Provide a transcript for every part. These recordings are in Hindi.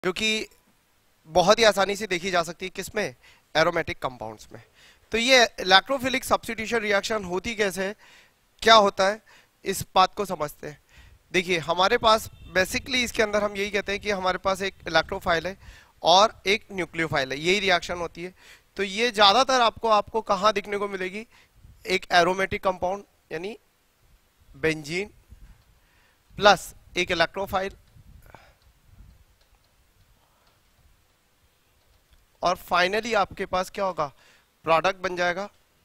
जो कि बहुत ही आसानी से देखी जा सकती है किसमें, एरोमेटिक कंपाउंड्स में। तो ये इलेक्ट्रोफिलिक सब्स्टिट्यूशन रिएक्शन होती कैसे है, क्या होता है, इस बात को समझते हैं। देखिए हमारे पास बेसिकली इसके अंदर हम यही कहते हैं कि हमारे पास एक इलेक्ट्रोफाइल है और एक न्यूक्लियोफाइल है, यही रिएक्शन होती है। तो ये ज्यादातर आपको कहाँ दिखने को मिलेगी, एक एरोमेटिक कंपाउंड यानी बेंजीन प्लस एक इलेक्ट्रोफाइल और फाइनली आपके पास क्या होगा, प्रोडक्ट बन जाएगा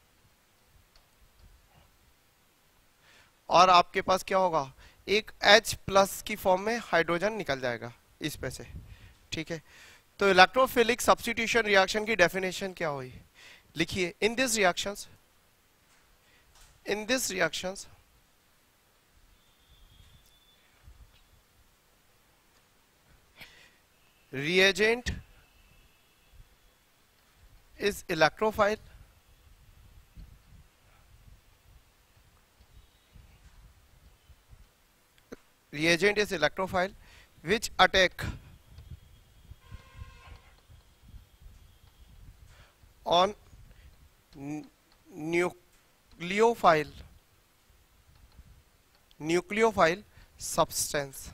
और आपके पास क्या होगा, एक H प्लस की फॉर्म में हाइड्रोजन निकल जाएगा इसमें से। ठीक है, तो इलेक्ट्रोफिलिक सब्स्टिट्यूशन रिएक्शन की डेफिनेशन क्या हुई, लिखिए, in this reactions reagent is electrophile which attack on nucleophile substance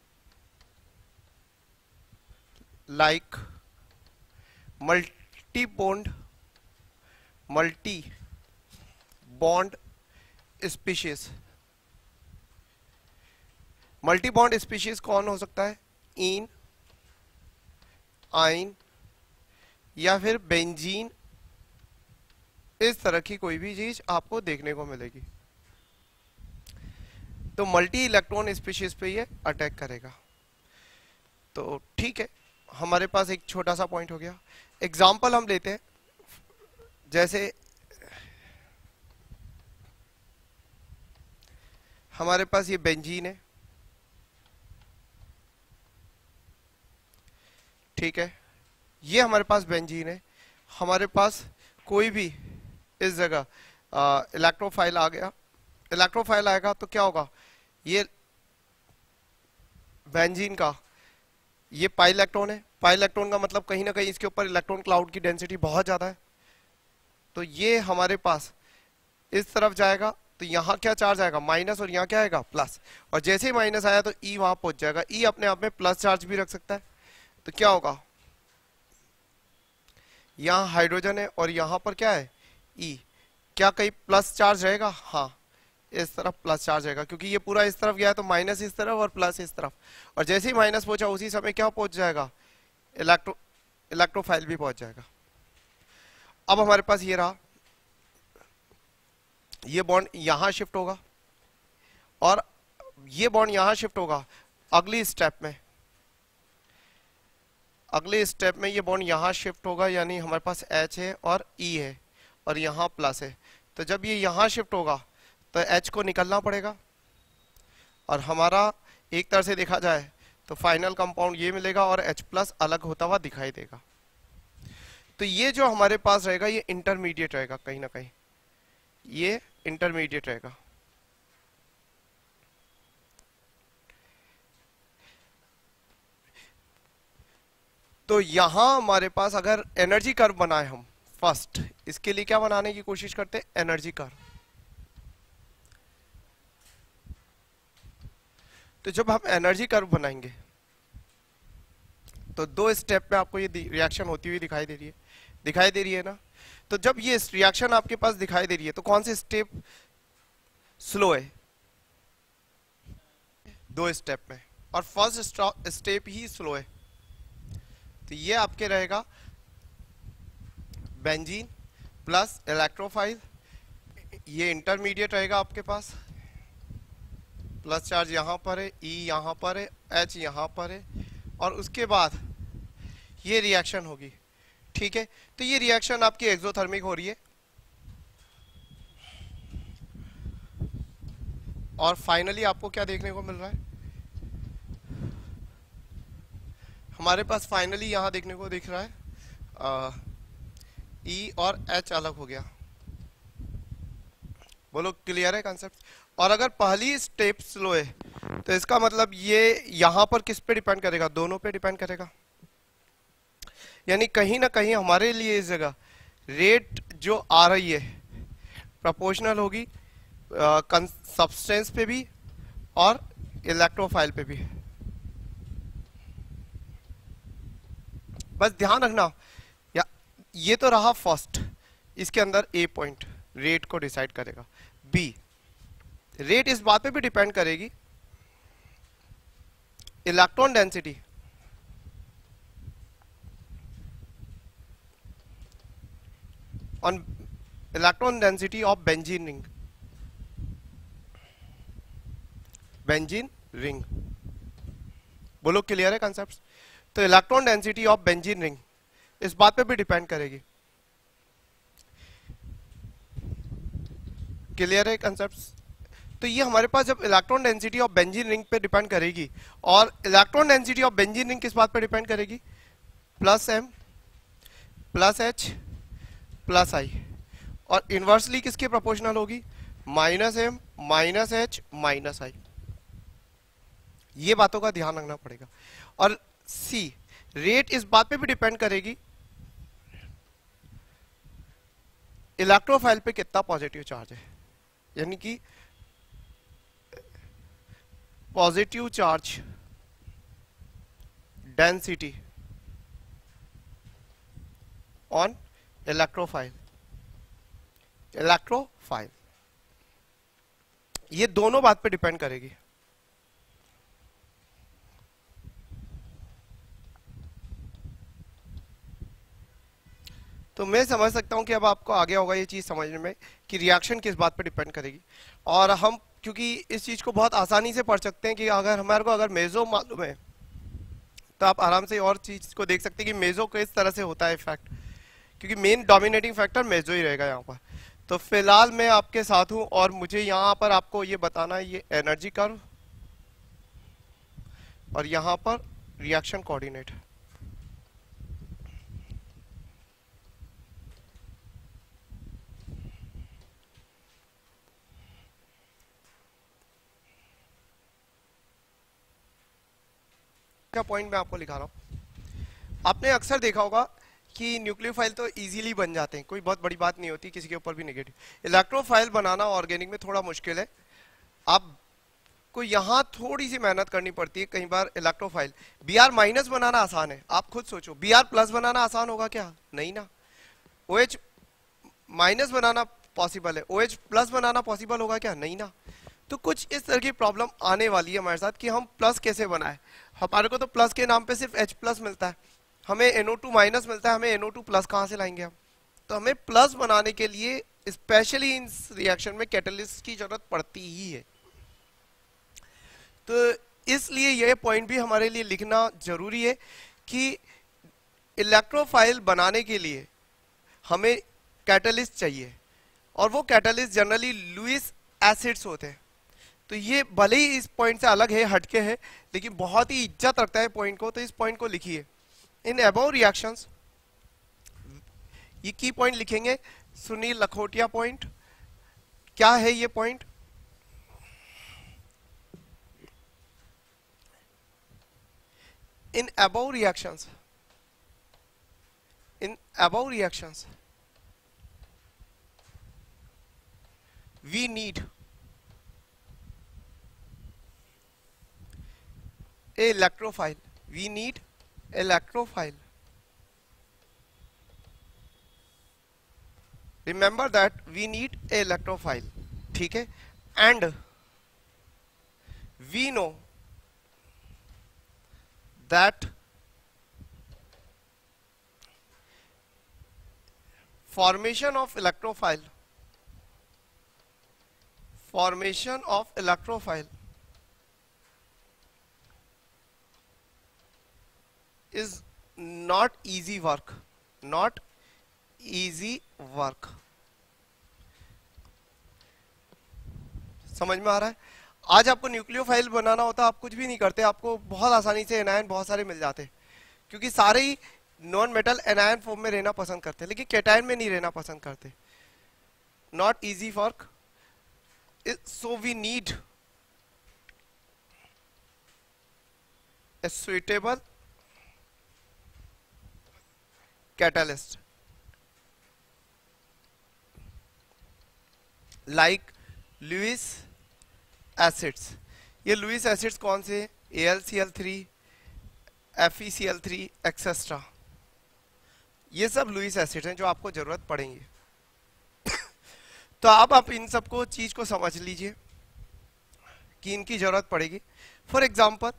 like multi bond species। Multi bond species कौन हो सकता है, इन, आइन या फिर बेंजीन, इस तरह की कोई भी चीज आपको देखने को मिलेगी। तो मल्टी इलेक्ट्रॉन स्पीशीज पे ये अटैक करेगा। तो ठीक है, हमारे पास एक छोटा सा पॉइंट हो गया। एग्जाम्पल हम लेते हैं, जैसे हमारे पास ये बेंजीन है, ठीक है, ये हमारे पास बेंजीन है, हमारे पास कोई भी इस जगह इलेक्ट्रोफाइल आ गया, इलेक्ट्रोफाइल आएगा तो क्या होगा, ये बेंजीन का ये पाई इलेक्ट्रॉन है, पाई इलेक्ट्रॉन का मतलब कहीं ना कहीं इसके ऊपर इलेक्ट्रॉन क्लाउड की डेंसिटी बहुत ज्यादा है। तो ये हमारे पास इस तरफ जाएगा तो यहाँ क्या चार्ज आएगा, माइनस, और यहाँ क्या आएगा, प्लस। और जैसे ही माइनस आया तो ई वहां पहुंच जाएगा, ई अपने आप में प्लस चार्ज भी रख सकता है। तो क्या होगा, यहाँ हाइड्रोजन है और यहाँ पर क्या है, ई, क्या कहीं प्लस चार्ज रहेगा, हाँ इस तरफ प्लस चार्ज रहेगा, क्योंकि ये पूरा इस तरफ गया है तो माइनस इस तरफ और प्लस इस तरफ। और जैसे ही माइनस पहुंचा उसी समय क्या पहुंच जाएगा, इलेक्ट्रोफाइल भी पहुंच जाएगा। अब हमारे पास ये रहा, ये बॉन्ड यहां शिफ्ट होगा और ये बॉन्ड यहां शिफ्ट होगा। अगली स्टेप में ये बॉन्ड यहां शिफ्ट होगा, यानी हमारे पास H है और E है और यहां प्लस है। तो जब ये यहां शिफ्ट होगा तो H को निकलना पड़ेगा और हमारा एक तरह से देखा जाए तो फाइनल कंपाउंड ये मिलेगा और H प्लस अलग होता हुआ दिखाई देगा। तो ये जो हमारे पास रहेगा ये इंटरमीडिएट रहेगा, कहीं ना कहीं ये इंटरमीडिएट रहेगा। तो यहां हमारे पास अगर एनर्जी कर्व बनाए हम, फर्स्ट इसके लिए क्या बनाने की कोशिश करते हैं, एनर्जी कर्व। तो जब हम एनर्जी कर्व बनाएंगे तो दो स्टेप में आपको ये रिएक्शन होती हुई दिखाई दे रही है ना। तो जब ये रिएक्शन आपके पास दिखाई दे रही है तो कौन सी स्टेप स्लो है, दो स्टेप में, और फर्स्ट स्टेप ही स्लो है। तो ये आपके रहेगा बेंजीन प्लस इलेक्ट्रोफाइल, ये इंटरमीडिएट रहेगा आपके पास, प्लस चार्ज यहां पर है, ई यहां पर है, एच यहां पर है, और उसके बाद ये रिएक्शन होगी। ठीक है, तो ये रिएक्शन आपकी एक्सोथर्मिक हो रही है और फाइनली आपको क्या देखने को मिल रहा है, हमारे पास फाइनली यहां देखने को दिख रहा है ई और एच अलग हो गया। बोलो क्लियर है कंसेप्ट। और अगर पहली स्टेप स्लो है तो इसका मतलब ये यहां पर किस पे डिपेंड करेगा, दोनों पे डिपेंड करेगा। यानी कहीं ना कहीं हमारे लिए इस जगह रेट जो आ रही है प्रोपोर्शनल होगी सब्सटेंस पे भी और इलेक्ट्रोफाइल पे भी। बस ध्यान रखना, या ये तो रहा फर्स्ट, इसके अंदर ए पॉइंट रेट को डिसाइड करेगा। बी, रेट इस बात पे भी डिपेंड करेगी electron density on electron density of benzene ring. Benzene ring, बोलो क्लियर है कॉन्सेप्ट? तो electron density of benzene ring इस बात पे भी डिपेंड करेगी। क्लियर है कॉन्सेप्ट? तो ये हमारे पास जब electron density of benzene ring पे डिपेंड करेगी, और electron density of benzene ring किस बात पे डिपेंड करेगी? Plus M plus H plus I, और इनवर्सली किसके प्रोपोर्शनल होगी? Minus M minus H minus I. ये बातों का ध्यान रखना पड़ेगा। और सी, रेट इस बात पे भी डिपेंड करेगी इलेक्ट्रोफाइल पे कितना पॉजिटिव चार्ज है, यानी कि positive charge density on electrophile. Electrophile ये दोनों बात पे डिपेंड करेगी। तो मैं समझ सकता हूं कि अब आपको आगे होगा ये चीज समझने में कि रिएक्शन किस बात पे डिपेंड करेगी। और हम क्योंकि इस चीज को बहुत आसानी से पढ़ सकते हैं कि अगर हमारे को अगर मेजो मालूम है तो आप आराम से और चीज को देख सकते हैं कि मेजो किस तरह से होता है इफेक्ट, क्योंकि मेन डोमिनेटिंग फैक्टर मेजो ही रहेगा यहाँ पर। तो फिलहाल मैं आपके साथ हूं और मुझे यहाँ पर आपको ये बताना है, ये एनर्जी कर्व और यहाँ पर रिएक्शन कोऑर्डिनेट। का पॉइंट मैं आपको लिखा रहा हूं। आपने अक्सर देखा होगा कि न्यूक्लियोफाइल तो इजीली बन जाते हैं, कोई बहुत बड़ी बात नहीं होती, किसी के ऊपर भी नेगेटिव। इलेक्ट्रोफाइल बनाना ऑर्गेनिक में थोड़ा मुश्किल है, आपको यहां थोड़ी सी मेहनत करनी पड़ती है। कई बार इलेक्ट्रोफाइल Br माइनस बनाना आसान है, आप खुद सोचो Br प्लस बनाना आसान होगा क्या? नहीं ना। OH माइनस बनाना पॉसिबल है, OH प्लस बनाना पॉसिबल होगा क्या? नहीं ना। तो कुछ इस तरह की प्रॉब्लम आने वाली है हमारे साथ कि हम प्लस कैसे बनाए। हमारे को तो प्लस के नाम पे सिर्फ H प्लस मिलता है, हमें NO2 माइनस मिलता है, हमें NO2 प्लस कहां से लाएंगे हम? तो हमें प्लस बनाने के लिए स्पेशली इन रिएक्शन में कैटलिस्ट की जरूरत पड़ती ही है। तो इसलिए यह पॉइंट भी हमारे लिए लिखना जरूरी है कि इलेक्ट्रोफाइल बनाने के लिए हमें कैटलिस्ट चाहिए, और वो कैटलिस्ट जनरली लुईस एसिड्स होते हैं। तो ये भले ही इस पॉइंट से अलग है, हटके है, लेकिन बहुत ही इज्जत रखता है पॉइंट को, तो इस पॉइंट को लिखिए। इन अबव रिएक्शंस, ये की पॉइंट लिखेंगे, सुनील लखोटिया पॉइंट। क्या है ये point? In above reactions, in above reactions we need a electrophile, we need electrophile, remember that we need a electrophile, ठीक है? And we know that formation of electrophile is not easy work, not easy work। समझ में आ रहा है? आज आपको न्यूक्लियोफाइल बनाना होता, आप कुछ भी नहीं करते, आपको बहुत आसानी से एनायन बहुत सारे मिल जाते, क्योंकि सारे ही नॉन मेटल एनायन फॉर्म में रहना पसंद करते हैं, लेकिन कैटायन में नहीं रहना पसंद करते। Not easy work, so we need a suitable catalyst like Lewis acids. ये लुईस एसिड्स कौन से? AlCl3, FeCl3 etcetera. ये सब लुईस एसिड हैं जो आपको जरूरत पड़ेंगे। तो अब आप इन सबको चीज को समझ लीजिए कि इनकी जरूरत पड़ेगी। फॉर एग्जाम्पल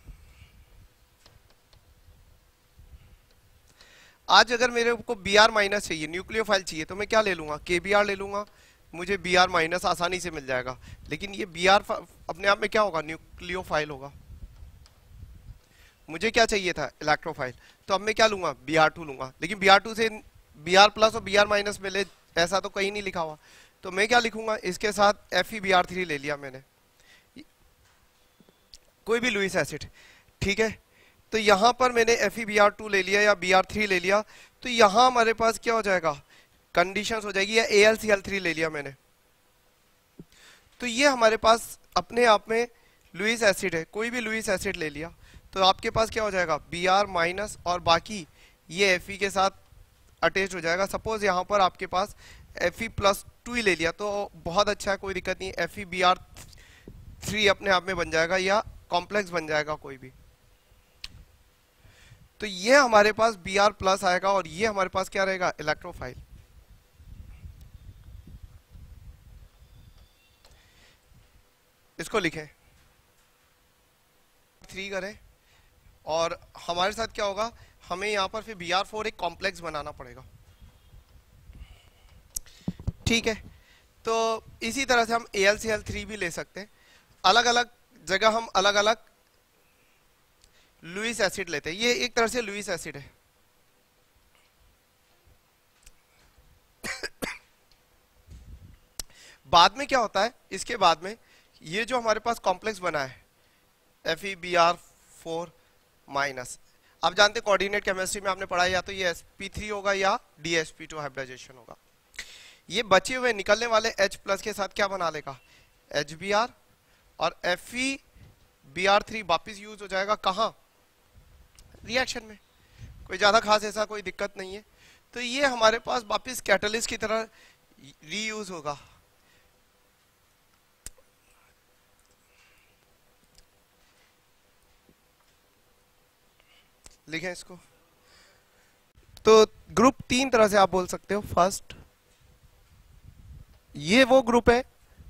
आज अगर मेरे को Br माइनस चाहिए, न्यूक्लियोफाइल चाहिए, तो मैं क्या ले लूंगा? KBr ले लूंगा, मुझे Br माइनस आसानी से मिल जाएगा। लेकिन ये Br अपने आप में क्या होगा? न्यूक्लियोफाइल होगा। मुझे क्या चाहिए था? इलेक्ट्रोफाइल। तो अब मैं क्या लूंगा? Br2 लूंगा। लेकिन Br2 से Br प्लस और Br माइनस मिले ऐसा तो कहीं नहीं लिखा हुआ, तो मैं क्या लिखूंगा? इसके साथ FeBr3 ले लिया मैंने, कोई भी लुईस एसिड, ठीक है। तो यहां पर मैंने FeBr2 ले लिया या Br3 ले लिया, तो यहां हमारे पास क्या हो जाएगा? कंडीशंस हो जाएगी। या AlCl3 ले लिया मैंने, तो ये हमारे पास अपने आप में लुईस एसिड है। कोई भी लुईस एसिड ले लिया तो आपके पास क्या हो जाएगा? Br माइनस और बाकी ये Fe के साथ अटैच हो जाएगा। सपोज यहाँ पर आपके पास Fe+2 ही ले लिया तो बहुत अच्छा है, कोई दिक्कत नहीं। FeBr3 अपने आप में बन जाएगा या कॉम्प्लेक्स बन जाएगा कोई भी। तो ये हमारे पास Br प्लस आएगा और ये हमारे पास क्या रहेगा? इलेक्ट्रोफाइल। इसको लिखें 3 करें और हमारे साथ क्या होगा? हमें यहां पर फिर Br4 एक कॉम्प्लेक्स बनाना पड़ेगा, ठीक है। तो इसी तरह से हम AlCl3 भी ले सकते हैं। अलग अलग जगह हम अलग अलग लुईस एसिड लेते हैं। ये एक तरह से लुईस एसिड है। बाद में क्या होता है? इसके बाद में ये जो हमारे पास कॉम्प्लेक्स बना है FeBr4 माइनस, आप जानते हैं कोऑर्डिनेट केमिस्ट्री में आपने पढ़ा, या तो ये sp3 होगा या DsP2 हाइब्रिडाइजेशन होगा। ये बचे हुए निकलने वाले H प्लस के साथ क्या बना लेगा? HBr, और FeBr3 वापिस यूज हो जाएगा कहाँ? रिएक्शन में। कोई ज्यादा खास ऐसा कोई दिक्कत नहीं है। तो ये हमारे पास वापिस कैटलिस्ट की तरह रीयूज होगा। लिखें इसको। तो ग्रुप 3 तरह से आप बोल सकते हो। फर्स्ट, ये वो ग्रुप है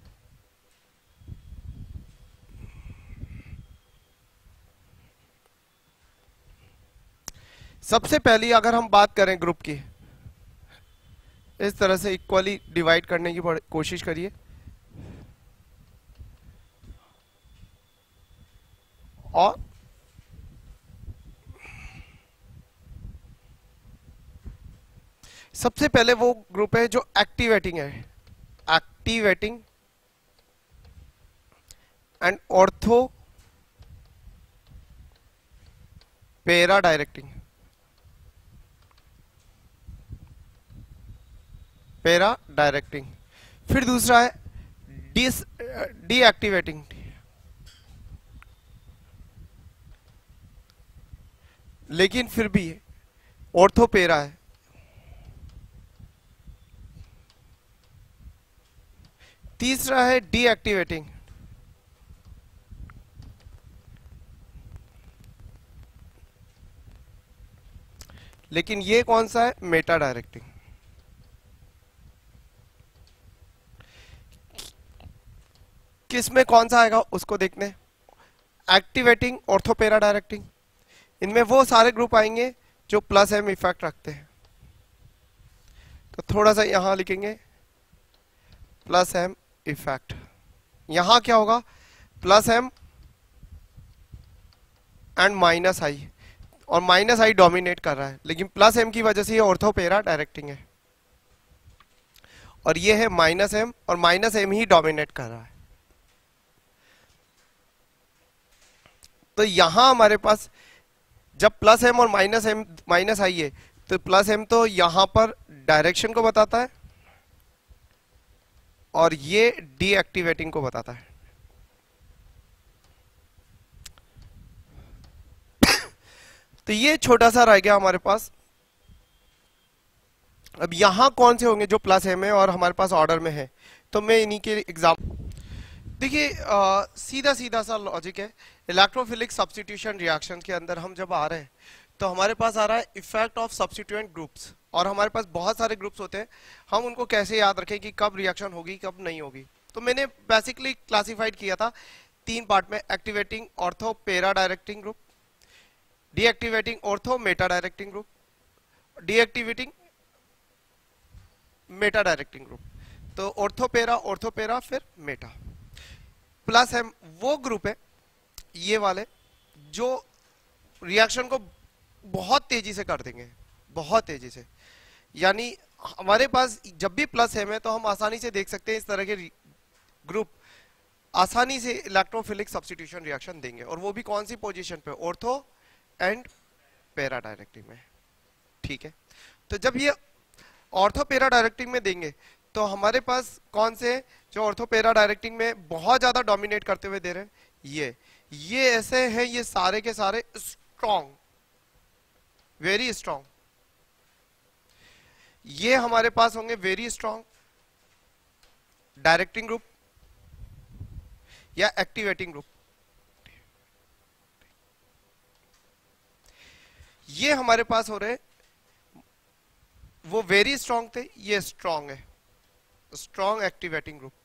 सबसे पहली अगर हम बात करें ग्रुप की, इस तरह से इक्वली डिवाइड करने की कोशिश करिए। और सबसे पहले वो ग्रुप है जो एक्टिवेटिंग है, activating and ortho para directing, para directing. फिर दूसरा है डीएक्टिवेटिंग, लेकिन फिर भी ऑर्थो पैरा है। तीसरा है डीएक्टिवेटिंग, लेकिन ये कौन सा है? Meta directing. किस में कौन सा आएगा उसको देखने। एक्टिवेटिंग, ऑर्थोपेरा डायरेक्टिंग, इनमें वो सारे ग्रुप आएंगे जो प्लस एम इफेक्ट रखते हैं। तो थोड़ा सा यहां लिखेंगे प्लस एम इफेक्ट। यहां क्या होगा? Plus M and minus I, और माइनस आई डोमिनेट कर रहा है, लेकिन प्लस एम की वजह से ये ऑर्थोपेरा डायरेक्टिंग है। और ये है माइनस एम, और माइनस एम ही डोमिनेट कर रहा है। तो यहां हमारे पास जब प्लस एम और एम माइनस आई है, तो प्लस एम तो यहां पर डायरेक्शन को बताता है और ये डीएक्टिवेटिंग को बताता है। तो ये छोटा सा रह गया हमारे पास अब यहाँ कौन से होंगे जो प्लस है में और हमारे पास ऑर्डर में है, तो मैं इन्हीं के एग्जाम देखिए सीधा सीधा सा लॉजिक है। इलेक्ट्रोफिलिक सब्स्टिट्यूशन रिएक्शन के अंदर हम जब आ रहे हैं तो हमारे पास आ रहा है इफेक्ट ऑफ सब्स्टिट्यूएंट ग्रुप्स, और हमारे पास बहुत सारे ग्रुप्स होते हैं, हम उनको कैसे याद रखें कि कब रिएक्शन होगी कब नहीं होगी। तो मैंने बेसिकली क्लासिफाइड किया था 3 पार्ट में, activating ortho para directing group, deactivating ortho meta directing group, deactivating meta directing group. तो ऑर्थोपेरा फिर मेटा। प्लस है वो ग्रुप है ये वाले जो रिएक्शन को बहुत तेजी से कर देंगे, बहुत तेजी से। यानी हमारे पास जब भी प्लस है में तो हम आसानी से देख सकते हैं इस तरह के ग्रुप आसानी से इलेक्ट्रोफिलिक सब्स्टिट्यूशन रिएक्शन देंगे, और वो भी कौन सी पोजीशन पे, ऑर्थो एंड पेरा डायरेक्टिंग में। ठीक है, तो जब ये ऑर्थो पेरा डायरेक्टिंग में देंगे तो हमारे पास कौन से जो ऑर्थो पेरा डायरेक्टिंग में बहुत ज्यादा डोमिनेट करते हुए दे रहे हैं, ये ऐसे हैं, ये सारे के सारे स्ट्रॉन्ग, वेरी स्ट्रॉन्ग। ये हमारे पास होंगे वेरी स्ट्रॉन्ग डायरेक्टिंग ग्रुप या एक्टिवेटिंग ग्रुप। ये हमारे पास हो रहे, वो वेरी स्ट्रॉन्ग थे, ये स्ट्रॉन्ग है, स्ट्रॉन्ग एक्टिवेटिंग ग्रुप।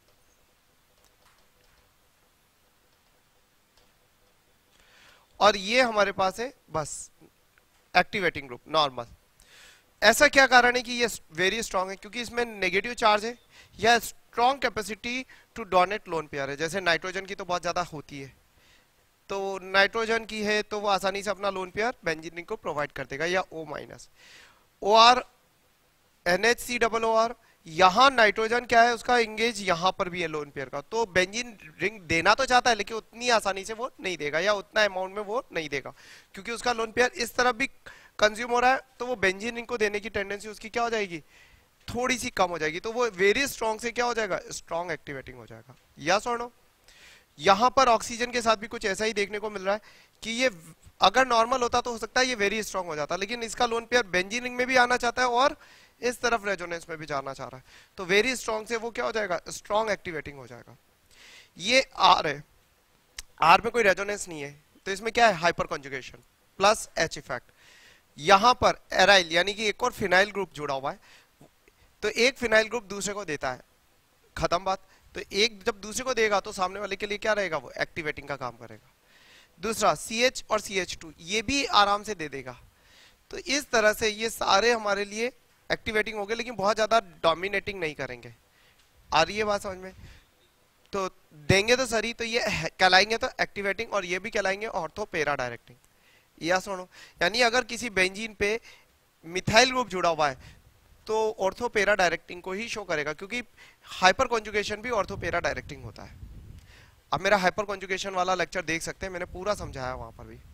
और ये हमारे पास है बस एक्टिवेटिंग ग्रुप नॉर्मल। ऐसा क्या कारण है कि ये वेरी स्ट्रॉन्ग है? क्योंकि इसमें नेगेटिव चार्ज है या strong capacity to donate lone pair है। जैसे नाइट्रोजन की तो बहुत ज्यादा होती है, तो नाइट्रोजन की है तो वो आसानी से अपना लोन पेयर बेंजीन को प्रोवाइड कर देगा, या O माइनस। OR NHCOOR, यहाँ नाइट्रोजन क्या है उसका इंगेज यहाँ पर भी है लोन पेयर का, तो बेंजीन रिंग देना तो चाहता है लेकिन उतनी आसानी से वो नहीं देगा, या उतना अमाउंट में वो नहीं देगा, क्योंकि उसका लोन पेयर इस तरफ भी कंज्यूम हो रहा है, तो वो बेंजीन रिंग को देने की टेंडेंसी उसकी क्या हो जाएगी, थोड़ी सी कम हो जाएगी। तो वो वेरी स्ट्रॉन्ग से क्या हो जाएगा, स्ट्रॉन्ग एक्टिवेटिंग हो जाएगा। यस और नो? यहाँ पर ऑक्सीजन के साथ भी कुछ ऐसा ही देखने को मिल रहा है कि ये अगर नॉर्मल होता तो हो सकता है ये वेरी स्ट्रॉन्ग हो जाता, लेकिन इसका लोन पेयर बेंजीन रिंग में भी आना चाहता है और इस तरफ रेजोनेंस में भी जाना चाह रहा है, तो वेरी स्ट्रॉन्ग से वो क्या हो जाएगा, स्ट्रॉन्ग एक्टिवेटिंग हो जाएगा। ये आर है, आर में कोई रेजोनेंस नहीं है, तो इसमें क्या है, hyper conjugation plus H effect. यहां पर एराइल यानी कि एक और फिनाइल ग्रुप जुड़ा हुआ है, तो एक फिनाइल ग्रुप दूसरे को देता है, खत्म बात। तो एक जब दूसरे को देगा तो सामने वाले के लिए क्या रहेगा, वो एक्टिवेटिंग का काम करेगा। दूसरा CH और CH2 ये भी आराम से दे देगा। तो इस तरह से ये सारे हमारे लिए एक्टिवेटिंग हो गए, लेकिन बहुत ज्यादा डोमिनेटिंग नहीं करेंगे। आ रही है बात समझ में? तो देंगे तो सही, तो ये कहलाएंगे तो एक्टिवेटिंग, और ये भी कहलाएंगे ऑर्थो पेरा डायरेक्टिंग। या सुनो, यानी अगर किसी बेंजीन पे मिथाइल ग्रुप जुड़ा हुआ है तो ऑर्थो पेरा डायरेक्टिंग को ही शो करेगा, क्योंकि हाइपर कॉन्जुगेशन भी ऑर्थो पेरा डायरेक्टिंग होता है। अब मेरा हाइपर कॉन्जुगेशन वाला लेक्चर देख सकते हैं, मैंने पूरा समझाया वहां पर भी।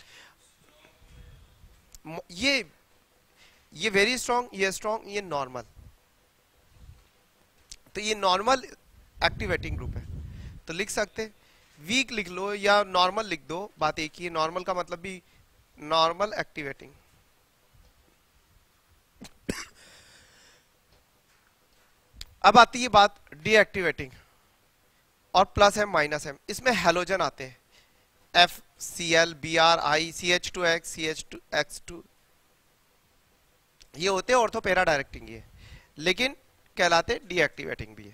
ये वेरी स्ट्रॉन्ग, ये स्ट्रॉन्ग, ये नॉर्मल, तो ये नॉर्मल एक्टिवेटिंग ग्रुप है। तो लिख सकते वीक लिख लो या नॉर्मल लिख दो, बात एक ही है। नॉर्मल का मतलब भी नॉर्मल एक्टिवेटिंग। अब आती है बात डीएक्टिवेटिंग, और प्लस है माइनस है, इसमें हेलोजन आते हैं FCl BrI CH2X CH2X2, ये होते हैं ऑर्थो पेरा डायरेक्टिंग, ये लेकिन कहलाते डीएक्टिवेटिंग भी है।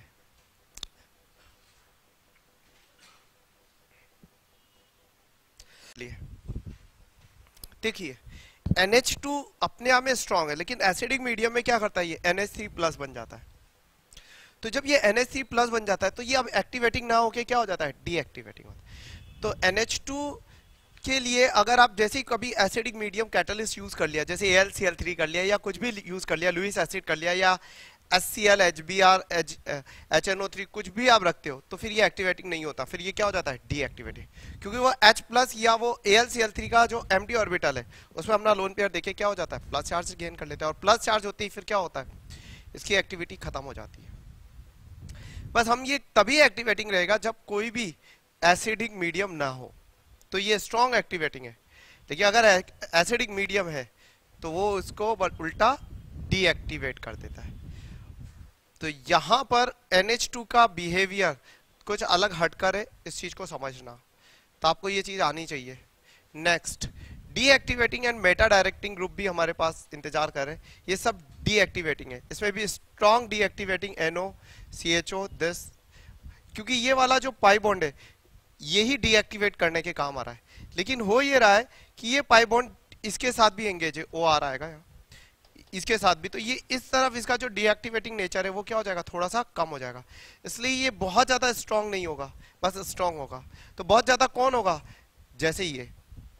देखिए NH2 अपने आप में स्ट्रॉन्ग है, लेकिन एसिडिक मीडियम में क्या करता है, ये NH3 प्लस बन जाता है। तो जब ये NH3 प्लस बन जाता है तो ये अब एक्टिवेटिंग ना होके क्या हो जाता है, डीएक्टिवेटिंग होता है। तो NH2 के लिए अगर आप जैसे कभी एसिडिक मीडियम कैटलिस्ट यूज कर लिया, जैसे AlCl3 कर लिया या कुछ भी यूज कर लिया, लुईस एसिड कर लिया या HCl HBr HNO3 कुछ भी आप रखते हो, तो फिर ये एक्टिवेटिंग नहीं होता, फिर ये क्या हो जाता है, डीएक्टिवेटिंग। क्योंकि वो H प्लस या वो AlCl3 का जो एम्प्टी ऑर्बिटल है उसमें अपना लोन पेयर देखे क्या हो जाता है, प्लस चार्ज गेन कर लेता है, और प्लस चार्ज होते ही फिर क्या होता है, इसकी एक्टिविटी खत्म हो जाती है। बस हम ये तभी एक्टिवेटिंग रहेगा जब कोई भी एसिडिक मीडियम ना हो, तो ये स्ट्रॉन्ग एक्टिवेटिंग है। देखिए अगर एसिडिक मीडियम है तो वो उसको उल्टा डीएक्टिवेट कर देता है। तो यहां पर NH2 का बिहेवियर कुछ अलग हटकर है, इस चीज को समझना, तो आपको ये चीज आनी चाहिए। Next, deactivating and meta directing group भी हमारे पास इंतजार कर रहे हैं। ये सब डीएक्टिवेटिंग है, इसमें भी strong deactivating NO CHO this, क्योंकि ये वाला जो पाई बॉन्ड है यही डीएक्टिवेट करने के काम आ रहा है। लेकिन हो ये रहा है कि ये पाई बॉन्ड इसके साथ भी एंगेज है, ओ आ रहा है इसके साथ भी, तो ये इस तरफ इसका जो डीएक्टिवेटिंग नेचर है वो क्या हो जाएगा, थोड़ा सा कम हो जाएगा। इसलिए ये बहुत ज्यादा स्ट्रांग नहीं होगा, बस स्ट्रांग होगा। तो बहुत ज्यादा कौन होगा, जैसे ये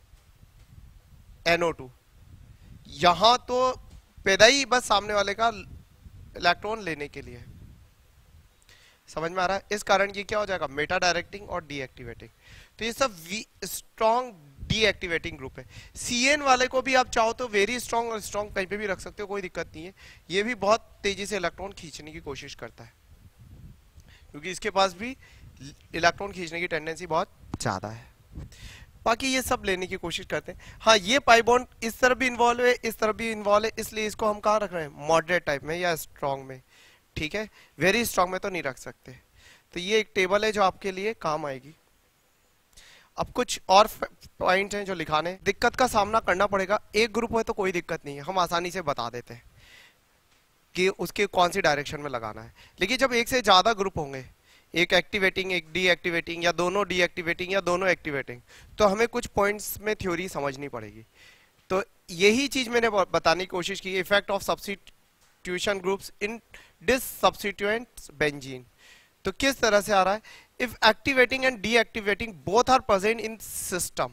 NO2, यहां तो पैदा ही बस सामने वाले का इलेक्ट्रॉन लेने के लिए। समझ में आ रहा है? इस कारण ये क्या हो जाएगा, मेटा डायरेक्टिंग और डीएक्टिवेटिंग। तो ये सब स्ट्रॉन्ग डीएक्टिवेटिंग ग्रुप है। CN वाले को भी आप चाहो तो वेरी स्ट्रॉन्ग और स्ट्रॉन्ग कहीं पे भी रख सकते हो, कोई दिक्कत नहीं है। ये भी बहुत तेजी से इलेक्ट्रॉन खींचने की कोशिश करता है, क्योंकि इसके पास भी इलेक्ट्रॉन खींचने की टेंडेंसी बहुत ज्यादा है। बाकी ये सब लेने की कोशिश करते हैं। हाँ, ये पाई बॉन्ड इस तरफ भी इन्वॉल्व है, इस तरफ भी इन्वॉल्व है, इसलिए इसको हम कहाँ रख रहे हैं, मॉडरेट टाइप में या स्ट्रॉन्ग में। ठीक है, वेरी स्ट्रॉन्ग में तो नहीं रख सकते। तो ये एक टेबल है जो आपके लिए काम आएगी। अब कुछ और पॉइंट हैं जो लिखाने, दिक्कत का सामना करना पड़ेगा। एक ग्रुप है तो कोई दिक्कत नहीं है, हम आसानी से बता देते हैं कि उसके कौन सी डायरेक्शन में लगाना है। लेकिन जब एक से ज्यादा ग्रुप होंगे, एक एक्टिवेटिंग एक डीएक्टिवेटिंग या दोनों डीएक्टिवेटिंग या दोनों एक्टिवेटिंग, तो हमें कुछ पॉइंट्स में थ्योरी समझनी पड़ेगी। तो यही चीज मैंने बताने की कोशिश की, effect of substitution groups in disubstituent benzene. तो किस तरह से आ रहा है, if activating and deactivating both are present in system,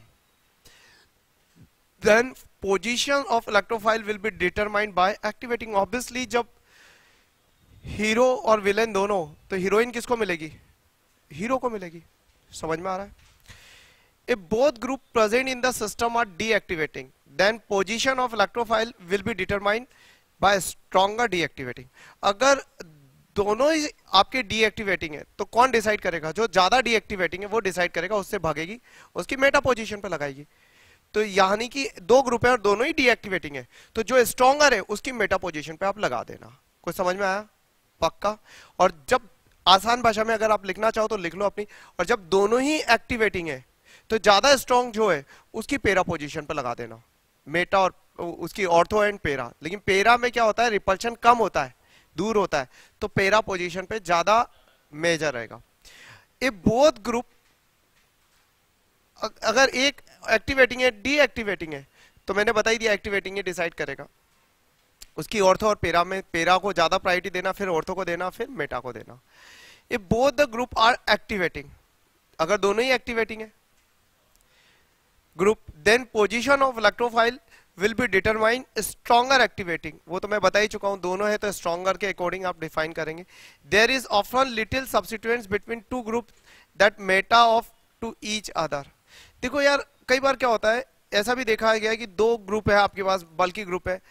then position of electrophile will be determined by activating. Obviously जब हीरो और विलेन दोनों, तो हीरोइन किसको मिलेगी, हीरो को मिलेगी। समझ में आ रहा है? If both group present in the system are deactivating, then position of electrophile will be determined by stronger deactivating. अगर दोनों ही आपके डीएक्टिवेटिंग है तो कौन डिसाइड करेगा, जो ज्यादा डीएक्टिवेटिंग है वो डिसाइड करेगा, उससे भागेगी, उसकी मेटा पोजीशन पे लगाएगी। तो यानी कि दो ग्रुप है और दोनों ही डीएक्टिवेटिंग है, तो जो स्ट्रॉन्गर है उसकी मेटा पोजीशन पे आप लगा देना। कुछ समझ में आया? पक्का। और जब आसान भाषा में अगर आप लिखना चाहो तो लिख लो अपनी, और जब दोनों ही एक्टिवेटिंग है तो ज्यादा स्ट्रॉन्ग जो है उसकी पेरा पोजीशन पे लगा देना, मेटा और उसकी ऑर्थो एंड पेरा। लेकिन पेरा में क्या होता है, रिपल्शन कम होता है, दूर होता है, तो पेरा पोजीशन पे ज्यादा मेजर रहेगा। इफ बोथ ग्रुप, अगर एक एक्टिवेटिंग है डीएक्टिवेटिंग है, तो मैंने बता ही दिया एक्टिवेटिंग है डिसाइड करेगा, उसकी ऑर्थो और पेरा में पेरा को ज्यादा प्रायोरिटी देना, फिर ऑर्थो को देना, फिर मेटा को देना। If both the group are activating, अगर दोनों ही एक्टिवेटिंग है group, then position of electrophile will be determine stronger activating. वो तो मैं बता ही चुका हूं, दोनों है तो स्ट्रॉन्गर के अकॉर्डिंग आप डिफाइन करेंगे। There is often little substituents between two group that meta of to each other. देखो यार, कई बार क्या होता है, ऐसा भी देखा गया है कि दो ग्रुप है आपके पास, बल्कि ग्रुप है,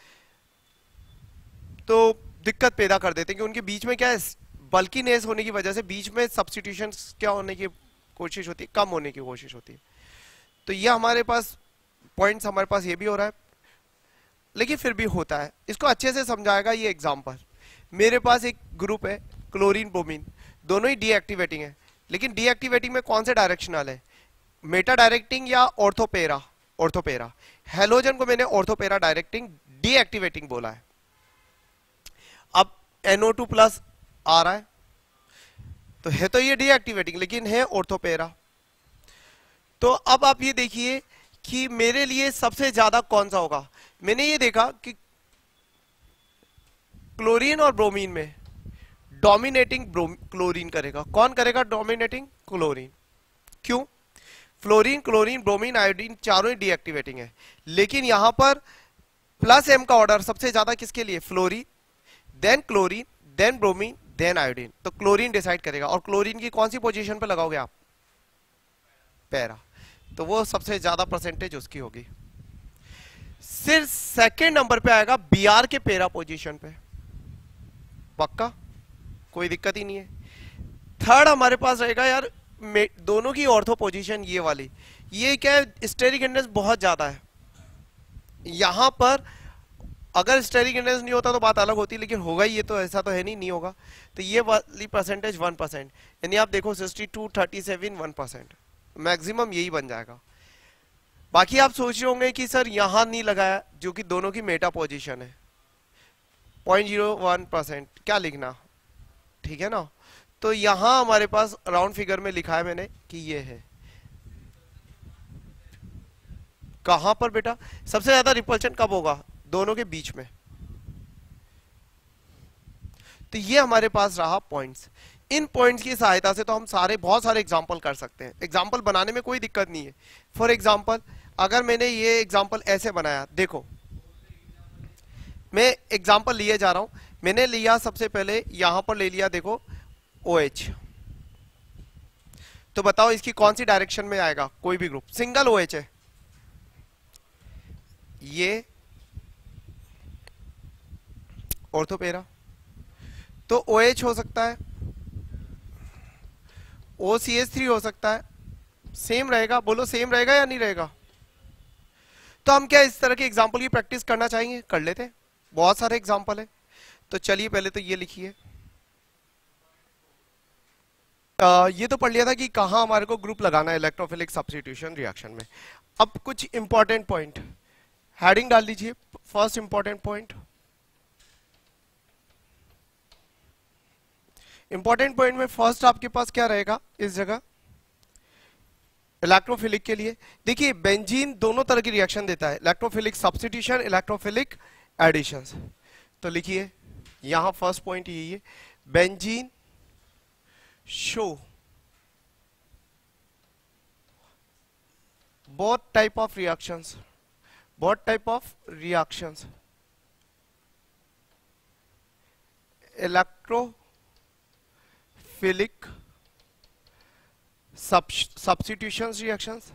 तो दिक्कत पैदा कर देते हैं कि उनके बीच में क्या है, बल्कीनेस होने की वजह से बीच में सब्स्टिट्यूशन क्या होने की कोशिश होती है, कम होने की कोशिश होती है। तो ये हमारे पास पॉइंट्स, हमारे पास ये भी हो रहा है, लेकिन फिर भी होता है। इसको अच्छे से समझाएगा ये एग्जांपल। मेरे पास एक ग्रुप है क्लोरीन ब्रोमीन, दोनों ही डीएक्टिवेटिंग है, लेकिन डीएक्टिवेटिंग में कौन से डायरेक्शनल है, मेटा डायरेक्टिंग या ऑर्थोपेरा? ऑर्थोपेरा। हेलोजन को मैंने ऑर्थोपेरा डायरेक्टिंग डीएक्टिवेटिंग बोला है। अब NO2 प्लस आ रहा है, तो है तो ये डीएक्टिवेटिंग, लेकिन है ऑर्थोपेरा। तो अब आप ये देखिए कि मेरे लिए सबसे ज्यादा कौन सा होगा। मैंने ये देखा कि क्लोरीन और ब्रोमीन में डोमिनेटिंग क्लोरीन करेगा। कौन करेगा डोमिनेटिंग? क्लोरीन। क्यों? फ्लोरीन, क्लोरीन, ब्रोमीन, आयोडीन चारों ही डीएक्टिवेटिंग है, लेकिन यहां पर प्लस M का ऑर्डर सबसे ज्यादा किसके लिए? Fluorine, then chlorine, then bromine, then iodine. तो क्लोरीन डिसाइड करेगा। और क्लोरीन की कौन सी पोजीशन पे लगाओगे आप? पैरा। तो वो सबसे ज्यादा परसेंटेज उसकी होगी। सिर्फ सेकंड नंबर पे आएगा Br के पैरा पोजीशन पे। पक्का, कोई दिक्कत ही नहीं है। थर्ड हमारे पास रहेगा यार दोनों की ऑर्थो पोजीशन, ये वाली। ये क्या है, स्टेरिक इंडेक्स बहुत ज्यादा है, यहां पर अगर स्टेरिक इंडेक्स नहीं होता तो बात अलग होती, लेकिन होगा ही, ये तो ऐसा तो है नहीं होगा। तो ये वाली परसेंटेज 1%, यानी आप देखो 62, 37, 1%, मैक्सिमम यही बन जाएगा। बाकी आप सोच रहे होंगे कि सर यहां नहीं लगाया, जो कि दोनों की मेटा पोजीशन है, 0.01%, क्या लिखना, ठीक है ना। तो यहां हमारे पास राउंड फिगर में लिखा है मैंने कि ये है, कहां पर बेटा सबसे ज्यादा रिपल्शन कब होगा, दोनों के बीच में। तो ये हमारे पास रहा पॉइंट्स। इन पॉइंट्स की सहायता से तो हम बहुत सारे एग्जांपल कर सकते हैं। एग्जांपल बनाने में कोई दिक्कत नहीं है। फॉर एग्जांपल अगर मैंने ये एग्जांपल ऐसे बनाया, देखो मैं एग्जांपल लिए जा रहा हूं। मैंने लिया सबसे पहले यहां पर ले लिया, देखो OH। तो बताओ इसकी कौन सी डायरेक्शन में आएगा, कोई भी ग्रुप, सिंगल OH है ये, ऑर्थोपेरा। तो OH हो सकता है, OCH3 हो सकता है, सेम रहेगा, बोलो सेम रहेगा या नहीं रहेगा। तो हम क्या इस तरह के एग्जाम्पल की प्रैक्टिस करना चाहेंगे, कर लेते हैं, बहुत सारे एग्जाम्पल है। तो चलिए पहले तो ये लिखिए, ये तो पढ़ लिया था कि कहां हमारे को ग्रुप लगाना है इलेक्ट्रोफिलिक सब्स्टिट्यूशन रिएक्शन में। अब कुछ इंपॉर्टेंट पॉइंट हेडिंग डाल दीजिए। First important point, important point में फर्स्ट आपके पास क्या रहेगा इस जगह, इलेक्ट्रोफिलिक के लिए देखिए बेंजीन दोनों तरह की रिएक्शन देता है, इलेक्ट्रोफिलिक सब्स्टिट्यूशन, इलेक्ट्रोफिलिक एडिशन। तो लिखिए यहां फर्स्ट पॉइंट यही है, benzene show both type of reactions, both type of reactions, electrophilic substitutions reactions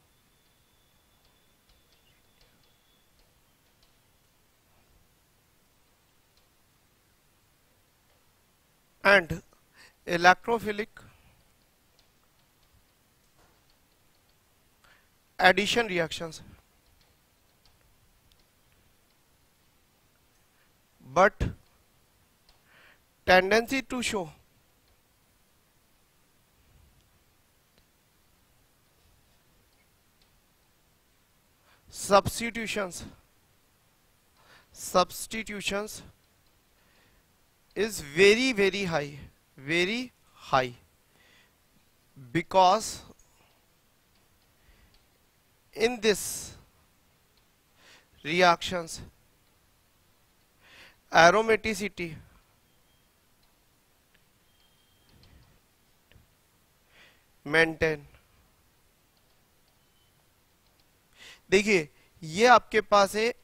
and electrophilic addition reactions, but tendency to show substitutions is very high because in this reactions aromaticity maintain। देखिए ये आपके पास है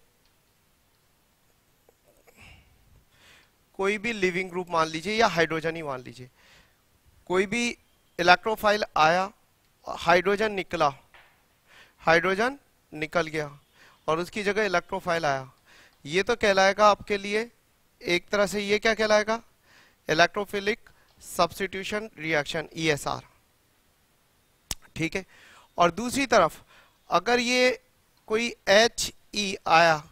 कोई भी लिविंग ग्रुप मान लीजिए या हाइड्रोजन ही मान लीजिए, कोई भी इलेक्ट्रोफाइल आया, हाइड्रोजन निकला, हाइड्रोजन निकल गया और उसकी जगह इलेक्ट्रोफाइल आया, ये तो कहलाएगा आपके लिए एक तरह से, ये क्या कहलाएगा, इलेक्ट्रोफिलिक सब्स्टिट्यूशन रिएक्शन ESR, ठीक है। और दूसरी तरफ अगर ये कोई HE आया,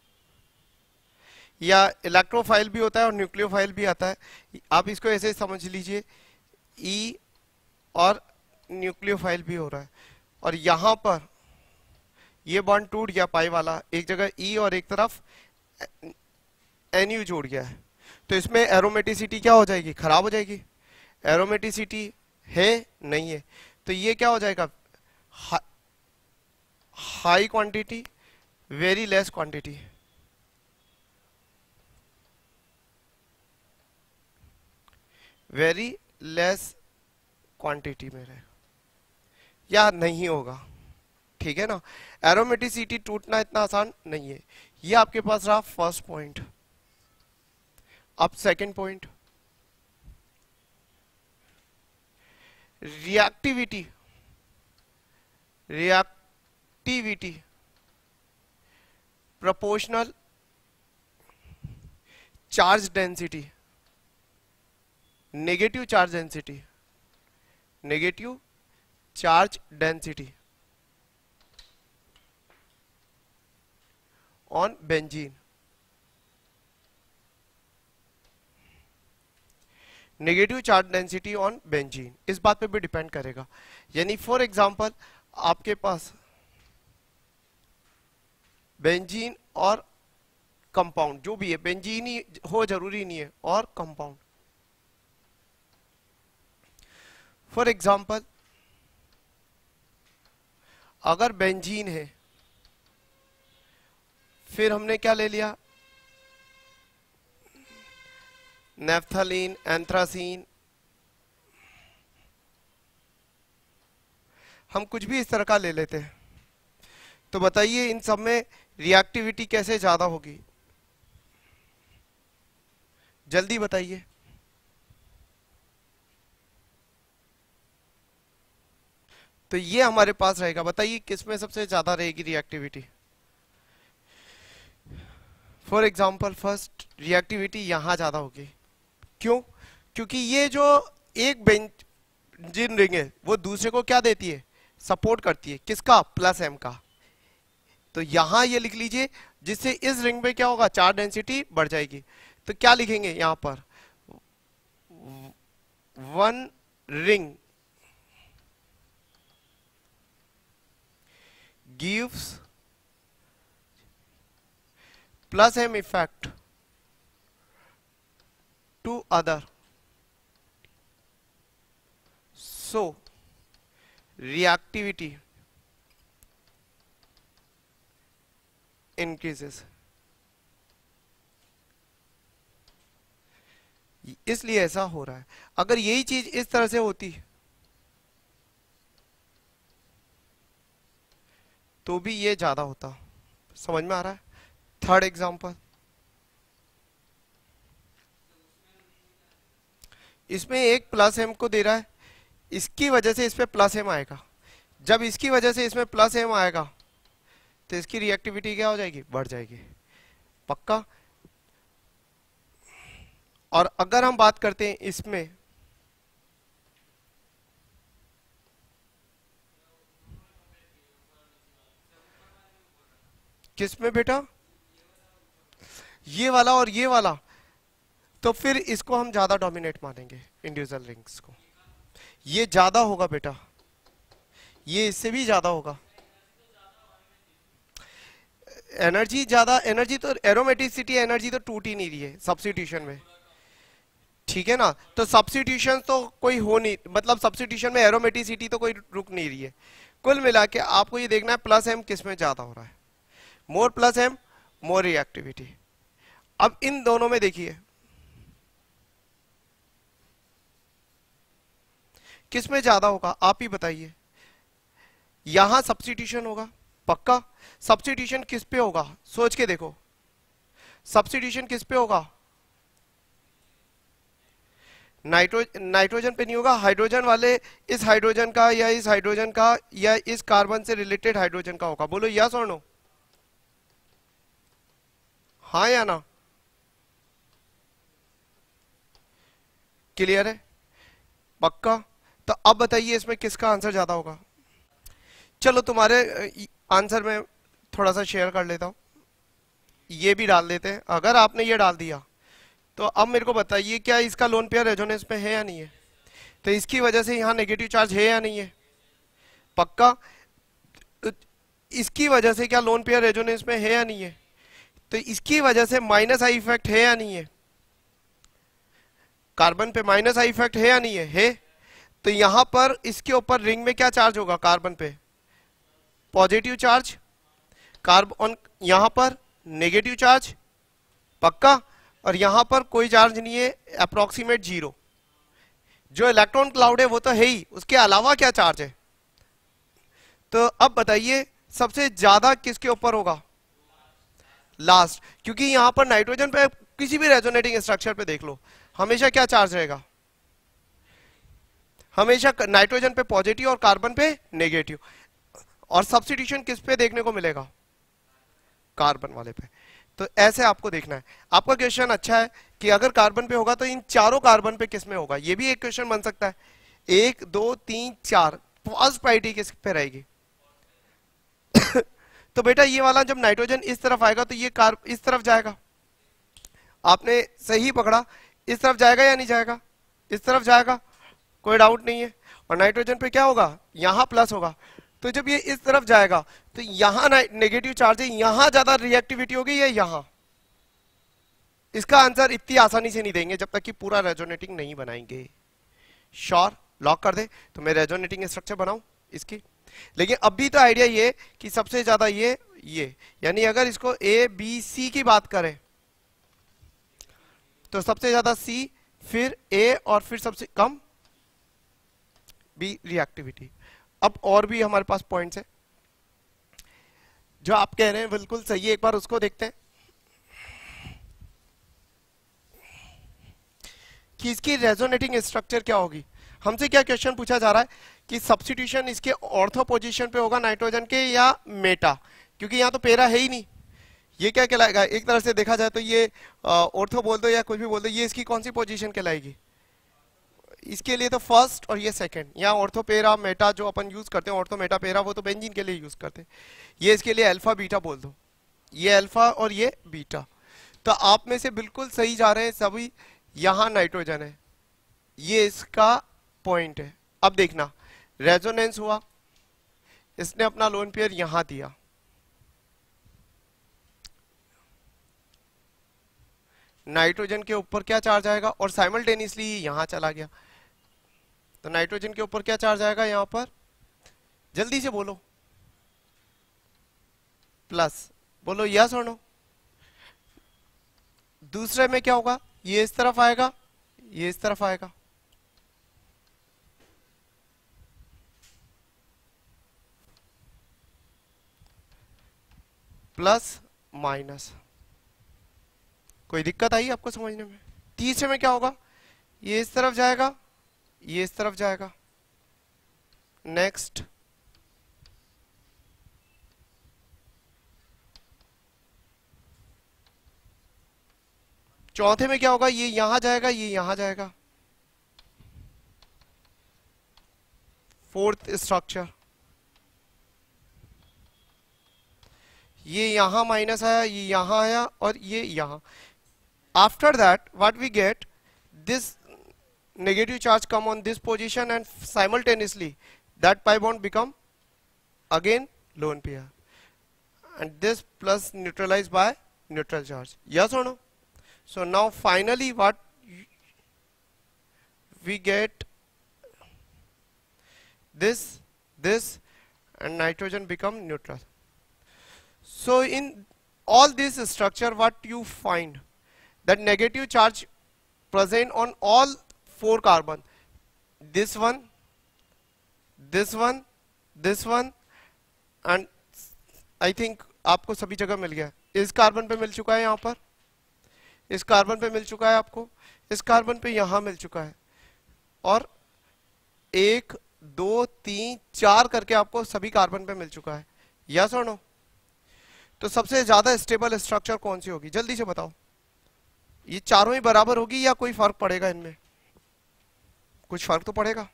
या इलेक्ट्रोफाइल भी होता है और न्यूक्लियोफाइल भी आता है, आप इसको ऐसे समझ लीजिए E और न्यूक्लियोफाइल भी हो रहा है, और यहां पर ये बॉन्ड टूट गया पाई वाला, एक जगह E और एक तरफ NU जोड़ गया है, तो इसमें एरोमेटिसिटी क्या हो जाएगी, खराब हो जाएगी। एरोमेटिसिटी है नहीं है, तो ये क्या हो जाएगा, high quantity very less quantity, very less quantity में रहेगा या नहीं होगा, ठीक है ना। एरोमेटिसिटी टूटना इतना आसान नहीं है। ये आपके पास रहा फर्स्ट पॉइंट। अब second point, reactivity, reactivity proportional charge density, negative charge density, negative charge density on benzene. Negative charge density on benzene, इस बात पे भी डिपेंड करेगा। यानी फॉर एग्जांपल आपके पास बेंजीन और कंपाउंड जो भी है, बेंजीन ही हो जरूरी नहीं है, और कंपाउंड, फॉर एग्जांपल अगर बेंजीन है, फिर हमने क्या ले लिया, नेफ्थलीन, एंथ्रासीन, हम कुछ भी इस तरह का ले लेते हैं, तो बताइए इन सब में रिएक्टिविटी कैसे ज्यादा होगी, जल्दी बताइए। तो ये हमारे पास रहेगा, बताइए किसमें सबसे ज्यादा रहेगी reactivity. For example first reactivity यहां ज्यादा होगी, क्यों? क्योंकि ये जो एक बेंजीन रिंग है वो दूसरे को क्या देती है, सपोर्ट करती है, किसका, प्लस एम का। तो यहां ये लिख लीजिए, जिससे इस रिंग में क्या होगा, चार्ज डेंसिटी बढ़ जाएगी। तो क्या लिखेंगे यहां पर, one ring gives plus M effect to other, so reactivity increases। इसलिए ऐसा हो रहा है। अगर यही चीज इस तरह से होती तो भी ये ज्यादा होता। समझ में आ रहा है? थर्ड एग्जांपल, इसमें एक प्लस एम को दे रहा है, इसकी वजह से इस पे प्लस एम आएगा। जब इसकी वजह से इसमें प्लस एम आएगा तो इसकी रिएक्टिविटी क्या हो जाएगी, बढ़ जाएगी, पक्का। और अगर हम बात करते हैं इसमें, किसमें बेटा, ये वाला और ये वाला, तो फिर इसको हम ज्यादा डोमिनेट मानेंगे, इंडिविजुअल रिंग्स को। ये ज्यादा होगा बेटा, ये इससे भी ज्यादा होगा। एनर्जी ज्यादा, एनर्जी तो एरोमेटिसिटी एनर्जी तो टूट ही नहीं रही है सब्स्टिट्यूशन में, ठीक है ना। तो सब्स्टिट्यूशन तो कोई हो नहीं, मतलब सब्स्टिट्यूशन में एरोमेटिसिटी तो कोई रुक नहीं रही है। कुल मिला के आपको ये देखना है प्लस एम किस में ज्यादा हो रहा है, more plus M more reactivity. अब इन दोनों में देखिए किस में ज्यादा होगा, आप ही बताइए। यहां सब्स्टिट्यूशन होगा पक्का। सब्स्टिट्यूशन किस पे होगा, सोच के देखो, सब्स्टिट्यूशन किस पे होगा, नाइट्रोजन पे नहीं होगा। हाइड्रोजन वाले इस हाइड्रोजन का या इस हाइड्रोजन का या इस कार्बन से रिलेटेड हाइड्रोजन का होगा। बोलो यस और नो, हाँ या ना, क्लियर है, पक्का। तो अब बताइए इसमें किसका आंसर ज्यादा होगा। चलो तुम्हारे आंसर में थोड़ा सा शेयर कर लेता हूं, ये भी डाल देते हैं। अगर आपने ये डाल दिया तो अब मेरे को बताइए क्या इसका लोन पेयर रेजोनेंस में है या नहीं है। तो इसकी वजह से यहां नेगेटिव चार्ज है या नहीं है, पक्का। तो इसकी वजह से क्या लोन पेयर रेजोनेंस में है या नहीं है, तो इसकी वजह से माइनस आई इफेक्ट है या नहीं है, कार्बन पे माइनस आई इफेक्ट है या नहीं है। तो यहां पर इसके ऊपर रिंग में क्या चार्ज होगा, कार्बन पे पॉजिटिव चार्ज, कार्बन यहां पर नेगेटिव चार्ज, पक्का। और यहां पर कोई चार्ज नहीं है, अप्रोक्सीमेट जीरो। जो इलेक्ट्रॉन क्लाउड है वो तो है ही, उसके अलावा क्या चार्ज है। तो अब बताइए सबसे ज्यादा किसके ऊपर होगा, लास्ट। क्योंकि यहां पर नाइट्रोजन पे किसी भी रेजोनेटिंग स्ट्रक्चर पे देख लो, हमेशा क्या चार्ज रहेगा, हमेशा नाइट्रोजन पे पॉजिटिव और कार्बन पे नेगेटिव। और सब्स्टिट्यूशन किस पे देखने को मिलेगा, कार्बन वाले पे। तो ऐसे आपको देखना है। आपका क्वेश्चन अच्छा है कि अगर कार्बन पे होगा तो इन चारों कार्बन पे किस में होगा, ये भी एक क्वेश्चन बन सकता है। 1 2 3 4 फर्स्ट प्रायोरिटी किस पे रहेगी। तो बेटा ये वाला जब नाइट्रोजन इस तरफ आएगा तो ये कार्ब इस तरफ जाएगा, आपने सही पकड़ा, इस तरफ जाएगा या नहीं जाएगा, इस तरफ जाएगा, कोई डाउट नहीं है। और नाइट्रोजन पे क्या होगा, यहां प्लस होगा। तो जब ये इस तरफ जाएगा तो यहां नेगेटिव चार्ज है, यहां ज्यादा रिएक्टिविटी होगी या यहां? इसका आंसर इतनी आसानी से नहीं देंगे जब तक कि पूरा रेजोनेटिंग नहीं बनाएंगे। श्योर, लॉक कर दे। तो मैं रेजोनेटिंग स्ट्रक्चर बनाऊं इसकी। लेकिन अभी तो आइडिया ये कि सबसे ज्यादा ये यानी अगर इसको ए बी सी की बात करें तो सबसे ज्यादा सी, फिर ए और फिर सबसे कम बी रिएक्टिविटी। अब और भी हमारे पास पॉइंट्स है जो आप कह रहे हैं बिल्कुल सही है, एक बार उसको देखते हैं कि इसकी रेजोनेटिंग स्ट्रक्चर क्या होगी। हमसे क्या क्वेश्चन पूछा जा रहा है कि सब्स्टिट्यूशन इसके ऑर्थो पोजीशन पे होगा नाइट्रोजन के या मेटा, क्योंकि यहां तो पेरा है ही नहीं। ये क्या कहलाएगा, एक तरह से देखा जाए तो ये ऑर्थो बोल दो या कुछ भी बोल दो, ये इसकी कौन सी पोजीशन कहलाएगी? इसके लिए तो फर्स्ट और ये सेकंड। यहाँ ऑर्थो पेरा मेटा जो अपन यूज करते हैं, ऑर्थो मेटा पेरा, वो तो बेंजीन के लिए यूज करते हैं। ये इसके लिए अल्फा बीटा बोल दो, ये अल्फा और ये बीटा। तो आप में से बिल्कुल सही जा रहे हैं सभी। यहां नाइट्रोजन है, ये इसका पॉइंट है। अब देखना रेजोनेंस हुआ, इसने अपना लोन पेयर यहां दिया, नाइट्रोजन के ऊपर क्या चार्ज आएगा और साइमल्टेनियसली यहां चला गया। तो नाइट्रोजन के ऊपर क्या चार्ज आएगा यहां पर, जल्दी से बोलो, प्लस। बोलो यस और नो। दूसरे में क्या होगा, ये इस तरफ आएगा, ये इस तरफ आएगा। Plus minus. कोई दिक्कत आई आपको समझने में? तीसरे में क्या होगा, ये इस तरफ जाएगा, ये इस तरफ जाएगा। नेक्स्ट, चौथे में क्या होगा, ये यहां जाएगा, ये यहां जाएगा। फोर्थ स्ट्रक्चर, ये यहां माइनस आया, ये यहां आया और ये यहां। After that what we get, this negative charge come on this position and simultaneously that pi bond become again lone pair, and this plus neutralized by neutral charge. Yes or no? So now finally what we get, this and nitrogen become neutral. So in all this structure what you find, that negative charge present on all 4 carbon, this one, this one, this one, and I think आपको सभी जगह मिल गया। इस कार्बन पे मिल चुका है, यहाँ पर इस कार्बन पे मिल चुका है आपको, इस कार्बन पे यहां मिल चुका है, और 1 2 3 4 करके आपको सभी कार्बन पे मिल चुका है। यस और नो? तो सबसे ज्यादा स्टेबल स्ट्रक्चर कौन सी होगी, जल्दी से बताओ। ये चारों ही बराबर होगी या कोई फर्क पड़ेगा इनमें? कुछ फर्क तो पड़ेगा।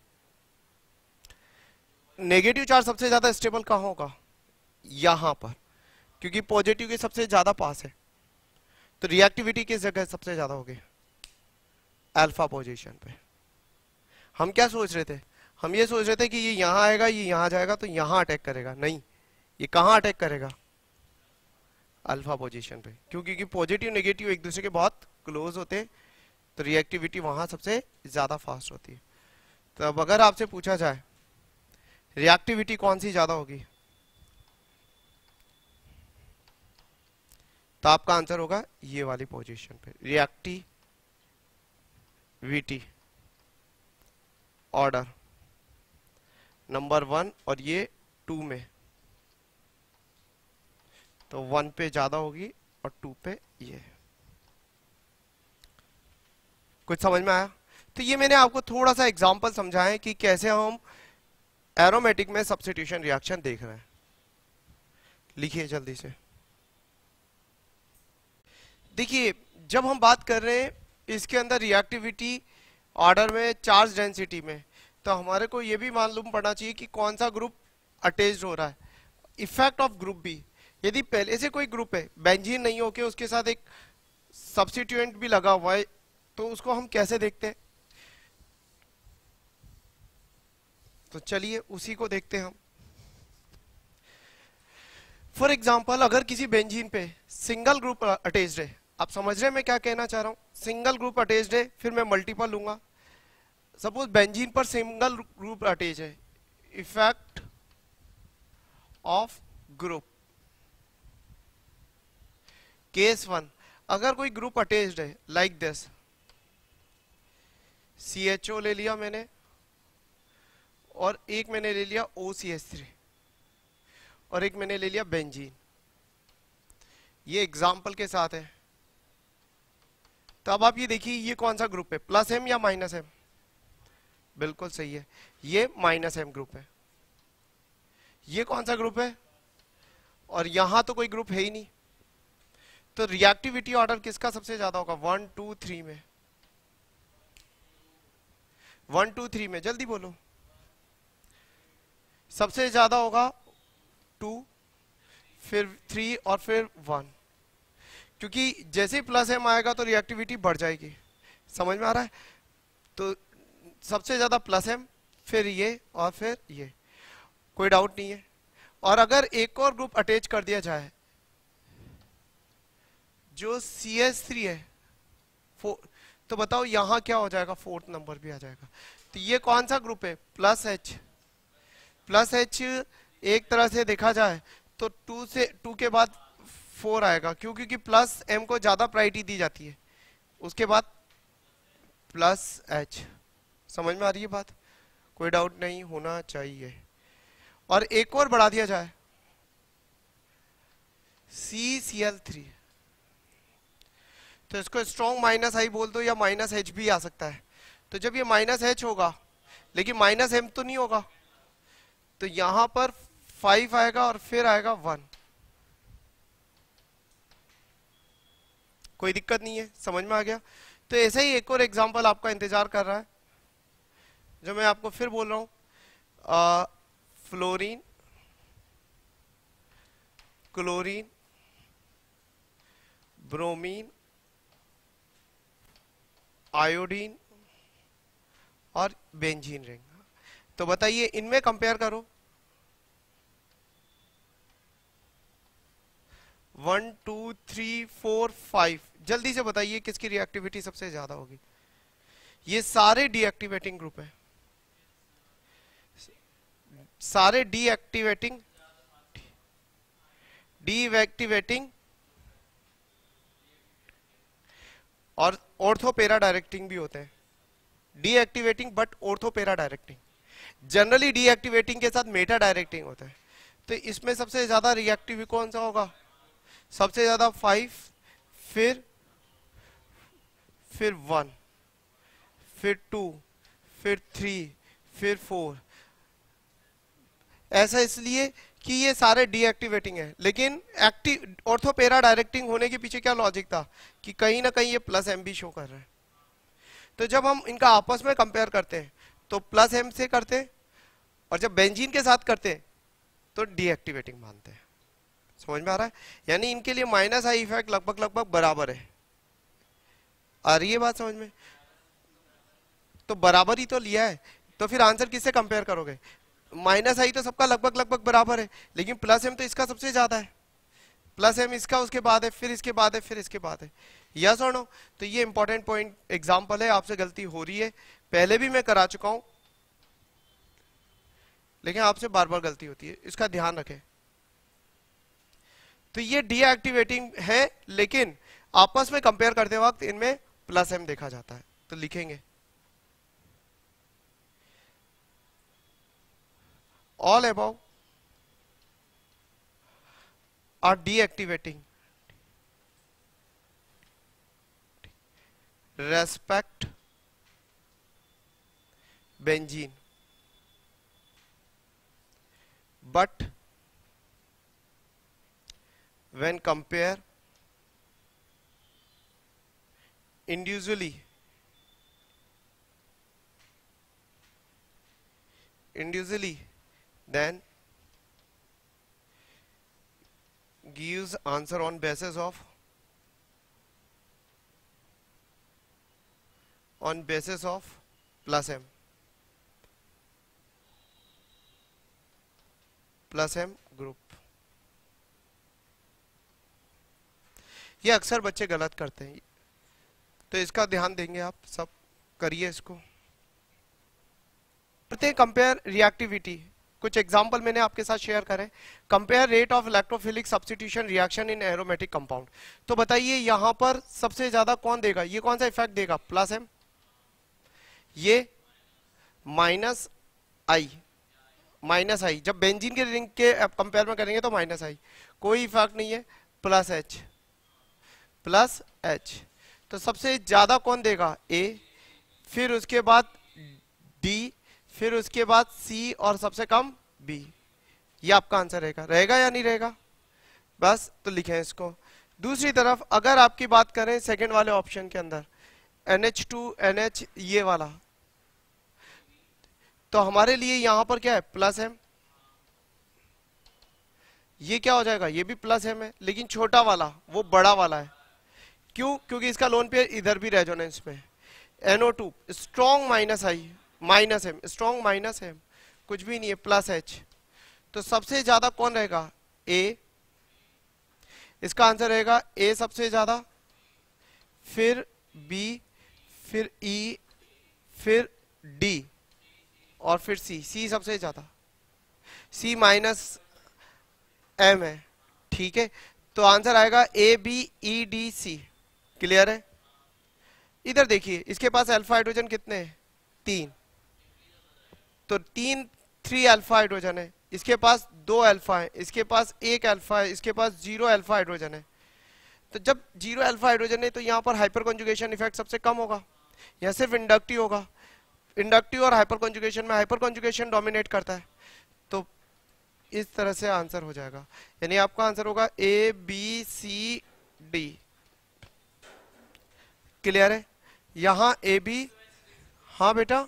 नेगेटिव चार्ज सबसे ज्यादा स्टेबल कहां होगा, यहां पर, क्योंकि पॉजिटिव के सबसे ज्यादा पास है। तो रिएक्टिविटी किस जगह सबसे ज्यादा होगी, अल्फा पोजीशन पे। हम क्या सोच रहे थे, हम ये सोच रहे थे कि ये यहां आएगा, ये यहां जाएगा तो यहां अटैक करेगा। नहीं, ये कहां अटैक करेगा, अल्फा पोजीशन पे। क्योंकि पॉजिटिव नेगेटिव एक दूसरे के बहुत क्लोज होते हैं, तो रिएक्टिविटी वहां सबसे ज्यादा फास्ट होती है। तो अब अगर आपसे पूछा जाए रिएक्टिविटी कौन सी ज्यादा होगी, तो आपका आंसर होगा ये वाली पोजीशन पे, रिएक्टिविटी ऑर्डर नंबर 1 और ये 2 में, तो 1 पे ज्यादा होगी और 2 पे ये। कुछ समझ में आया? तो ये मैंने आपको थोड़ा सा एग्जांपल समझाया कि कैसे हम एरोमेटिक में सब्स्टिट्यूशन रिएक्शन देख रहे हैं। लिखिए जल्दी से। देखिए, जब हम बात कर रहे हैं इसके अंदर रिएक्टिविटी ऑर्डर में, चार्ज डेंसिटी में, तो हमारे को ये भी मालूम पड़ना चाहिए कि कौन सा ग्रुप अटैच्ड हो रहा है। इफेक्ट ऑफ ग्रुप भी, यदि पहले से कोई ग्रुप है, बेंजीन नहीं होके उसके साथ एक सब्स्टिट्यूएंट भी लगा हुआ है, तो उसको हम कैसे देखते हैं? तो चलिए उसी को देखते हैं हम। फॉर एग्जाम्पल अगर किसी बेंजीन पे सिंगल ग्रुप अटैच्ड है, आप समझ रहे हैं मैं क्या कहना चाह रहा हूं? सिंगल ग्रुप अटैच्ड है, फिर मैं मल्टीपल लूंगा। सपोज बेंजीन पर सिंगल ग्रुप अटैच है, इफेक्ट ऑफ ग्रुप। केस 1, अगर कोई ग्रुप अटैच्ड है लाइक दिस, CHO ले लिया मैंने और एक मैंने ले लिया OCH3 और एक मैंने ले लिया बेंजीन, ये एग्जाम्पल के साथ है। तो अब आप ये देखिए ये कौन सा ग्रुप है, प्लस एम या माइनस एम? बिल्कुल सही है, ये माइनस एम ग्रुप है। ये कौन सा ग्रुप है? और यहां तो कोई ग्रुप है ही नहीं, तो रिएक्टिविटी ऑर्डर किसका सबसे ज्यादा होगा? 1 2 3 में। 1 2 3 में जल्दी बोलो। सबसे ज्यादा होगा 2, फिर 3 और फिर 1, क्योंकि जैसे ही प्लस एम आएगा तो रिएक्टिविटी बढ़ जाएगी। समझ में आ रहा है? तो सबसे ज्यादा प्लस एम, फिर ये और फिर ये, कोई डाउट नहीं है। और अगर एक और ग्रुप अटैच कर दिया जाए जो CH3 है, तो बताओ यहां क्या हो जाएगा? 4th नंबर भी आ जाएगा। तो ये कौन सा ग्रुप है? Plus H। प्लस H एक तरह से देखा जाए तो 2 के बाद 4 आएगा, क्यों? क्योंकि प्लस M को ज्यादा प्रायोरिटी दी जाती है, उसके बाद प्लस H। समझ में आ रही है बात? कोई डाउट नहीं होना चाहिए। और एक और बढ़ा दिया जाए CCl3, तो इसको स्ट्रॉन्ग माइनस आई बोल दो या माइनस H भी आ सकता है। तो जब ये माइनस H होगा लेकिन माइनस M तो नहीं होगा, तो यहां पर 5 आएगा और फिर आएगा 1। कोई दिक्कत नहीं है, समझ में आ गया? तो ऐसे ही एक और एग्जांपल आपका इंतजार कर रहा है, जो मैं आपको फिर बोल रहा हूं। फ्लोरीन, क्लोरीन, ब्रोमीन, आयोडीन और बेंजीन रिंग। तो बताइए इनमें कंपेयर करो। 1 2 3 4 5, जल्दी से बताइए किसकी रिएक्टिविटी सबसे ज्यादा होगी? ये सारे डीएक्टिवेटिंग ग्रुप है, सारे डीएक्टिवेटिंग और ऑर्थोपेरा डायरेक्टिंग भी होते हैं। Deactivating but ortho para directing, generally deactivating के साथ मेटा डायरेक्टिंग होता है। तो इसमें सबसे ज्यादा रिएक्टिव कौन सा होगा? सबसे ज्यादा 5, फिर 1, फिर 2, फिर 3, फिर 4। ऐसा इसलिए कि ये सारे डीएक्टिवेटिंग है, लेकिन एक्टिव ऑर्थोपेरा डायरेक्टिंग होने के पीछे क्या लॉजिक था कि कहीं ना कहीं ये प्लस एम भी शो कर रहा है। तो जब हम इनका आपस में कंपेयर करते हैं तो प्लस एम से करते हैं, और जब बेंजीन के साथ करते हैं तो डीएक्टिवेटिंग मानते हैं। समझ में आ रहा है? यानी इनके लिए माइनस आई इफेक्ट लगभग बराबर है। आ रही है बात समझ में? तो बराबर ही तो लिया है, तो फिर आंसर किससे कंपेयर करोगे? माइनस आई तो सबका लगभग बराबर है, लेकिन प्लस एम तो इसका सबसे ज्यादा है। प्लस एम इसका, उसके बाद है, फिर इसके बाद है, फिर इसके बाद है। यस और नो? तो ये इंपॉर्टेंट पॉइंट एग्जांपल है, आपसे गलती हो रही है, पहले भी मैं करा चुका हूं, लेकिन आपसे बार बार गलती होती है, इसका ध्यान रखें। तो ये डीएक्टिवेटिंग है, लेकिन आपस में कंपेयर करते वक्त इनमें प्लस एम देखा जाता है। तो लिखेंगे all above are deactivating respect benzene, but when compare individually then gives answer on basis of plus m. Plus M group. ये अक्सर बच्चे गलत करते हैं, तो इसका ध्यान देंगे आप सब, करिए इसको। करते हैं कंपेयर रिएक्टिविटी। कुछ एग्जांपल मैंने आपके साथ शेयर करे। Compare rate of electrophilic substitution reaction in aromatic compound. तो बताइए यहां पर सबसे ज्यादा कौन देगा, ये कौन सा इफेक्ट देगा, प्लस एम, ये माइनस आई, माइनस आई। जब बेंजीन के रिंग के कंपेयर में करेंगे तो माइनस आई, कोई इफेक्ट नहीं है, प्लस एच, प्लस एच। तो सबसे ज्यादा कौन देगा, ए, फिर उसके बाद डी, फिर उसके बाद सी और सबसे कम बी। ये आपका आंसर रहेगा, रहेगा या नहीं रहेगा, बस तो लिखें इसको। दूसरी तरफ अगर आपकी बात करें सेकंड वाले ऑप्शन के अंदर NH2 NH ये वाला, तो हमारे लिए यहां पर क्या है, प्लस एम। ये क्या हो जाएगा, ये भी प्लस एम है, लेकिन छोटा वाला वो बड़ा वाला है। क्यों, क्योंकि इसका लोन पेयर इधर भी रेजोनेंस में। NO2 strong minus I, minus M, strong minus M, कुछ भी नहीं है, प्लस एच। तो सबसे ज्यादा कौन रहेगा, ए। इसका आंसर रहेगा ए सबसे ज्यादा, फिर बी, फिर ई, फिर डी और फिर सी। सी सबसे ज्यादा, सी माइनस एम है, ठीक है। तो आंसर आएगा A B E D C. Clear है। इधर देखिए इसके पास अल्फा हाइड्रोजन कितने हैं, 3, तो 3 अल्फा हाइड्रोजन है। इसके पास 2 अल्फा है, इसके पास 1 अल्फा है, इसके पास 0 अल्फा हाइड्रोजन है। तो जब 0 अल्फा हाइड्रोजन है तो यहाँ पर हाइपर कॉन्जुगेशन इफेक्ट सबसे कम होगा, यहाँ सिर्फ इंडक्टिव होगा। इंडक्टिव और हाइपर कॉन्जुगेशन में हाइपर कॉन्जुगेशन डोमिनेट करता है, तो इस तरह से आंसर हो जाएगा। यानी आपका आंसर होगा A B C D. Clear है। यहां ए बी, हाँ बेटा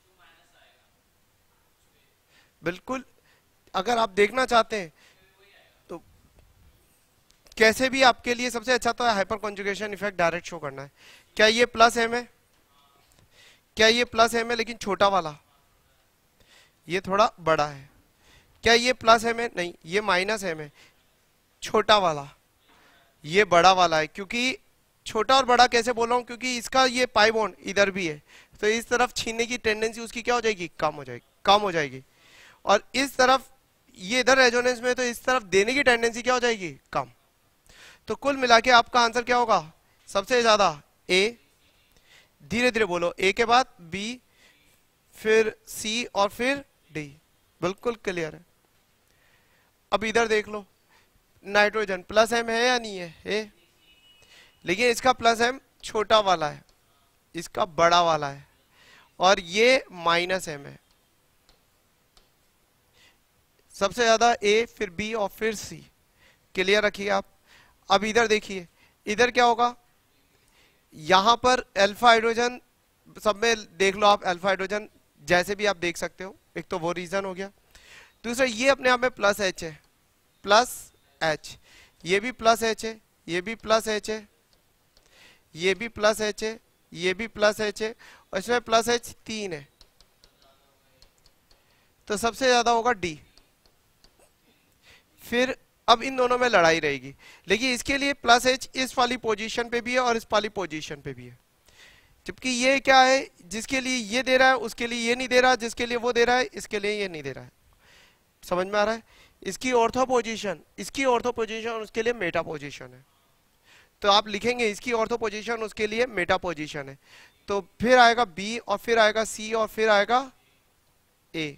बिल्कुल। अगर आप देखना चाहते हैं तो कैसे भी आपके लिए सबसे अच्छा तो hyperconjugation effect direct show करना है। क्या ये प्लस एम है, क्या ये प्लस एम है लेकिन छोटा वाला, ये थोड़ा बड़ा है। क्या ये प्लस एम है, नहीं ये माइनस एम है, छोटा वाला, ये बड़ा वाला है। क्योंकि छोटा और बड़ा कैसे बोल रहा हूं, क्योंकि इसका ये पाई बॉन्ड इधर भी है, तो इस तरफ छीनने की टेंडेंसी उसकी क्या हो जाएगी, कम हो जाएगी, कम हो जाएगी। और इस तरफ ये इधर रेजोनेंस में, तो इस तरफ देने की टेंडेंसी क्या हो जाएगी, कम। तो कुल मिला के आपका आंसर क्या होगा, सबसे ज्यादा ए, धीरे धीरे बोलो, ए के बाद बी, फिर सी और फिर डी। बिल्कुल क्लियर है। अब इधर देख लो, नाइट्रोजन प्लस एम है या नहीं है, लेकिन इसका प्लस एम छोटा वाला है, इसका बड़ा वाला है, और ये माइनस एम है। सबसे ज्यादा ए, फिर बी और फिर सी। क्लियर रखिए आप। अब इधर देखिए, इधर क्या होगा, यहां पर अल्फा हाइड्रोजन, सब में देख लो आप अल्फा हाइड्रोजन जैसे भी आप देख सकते हो। एक तो वो रीजन हो गया, दूसरा ये अपने आप में प्लस एच है, प्लस एच, ये भी प्लस एच है, ये भी प्लस एच है, ये भी प्लस एच है, ये भी प्लस एच है, और इसमें प्लस एच 3 है, तो सबसे ज्यादा होगा डी। फिर अब इन दोनों में लड़ाई रहेगी, लेकिन इसके लिए प्लस एच इस वाली पोजीशन पे भी है और इस वाली पोजीशन पे भी है। जबकि ये क्या है, जिसके लिए ये दे रहा है उसके लिए ये नहीं दे रहा, जिसके लिए वो दे रहा है इसके लिए ये नहीं दे रहा है। समझ में आ रहा है। इसकी ऑर्थो पोजीशन, इसकी ऑर्थो पोजीशन, उसके लिए मेटा पोजीशन है। तो आप लिखेंगे इसकी ऑर्थो पोजीशन, उसके लिए मेटा पोजीशन है। तो फिर आएगा बी, और फिर आएगा सी, और फिर आएगा ए।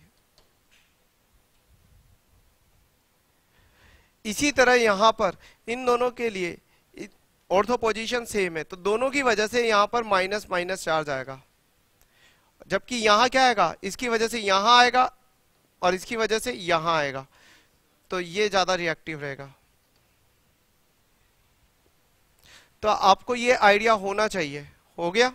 इसी तरह यहां पर इन दोनों के लिए ऑर्थो पोजीशन सेम है, तो दोनों की वजह से यहां पर माइनस माइनस चार्ज आएगा। जबकि यहां क्या आएगा, इसकी वजह से यहां आएगा और इसकी वजह से यहां आएगा, तो ये ज्यादा रिएक्टिव रहेगा। तो आपको ये आइडिया होना चाहिए। हो गया।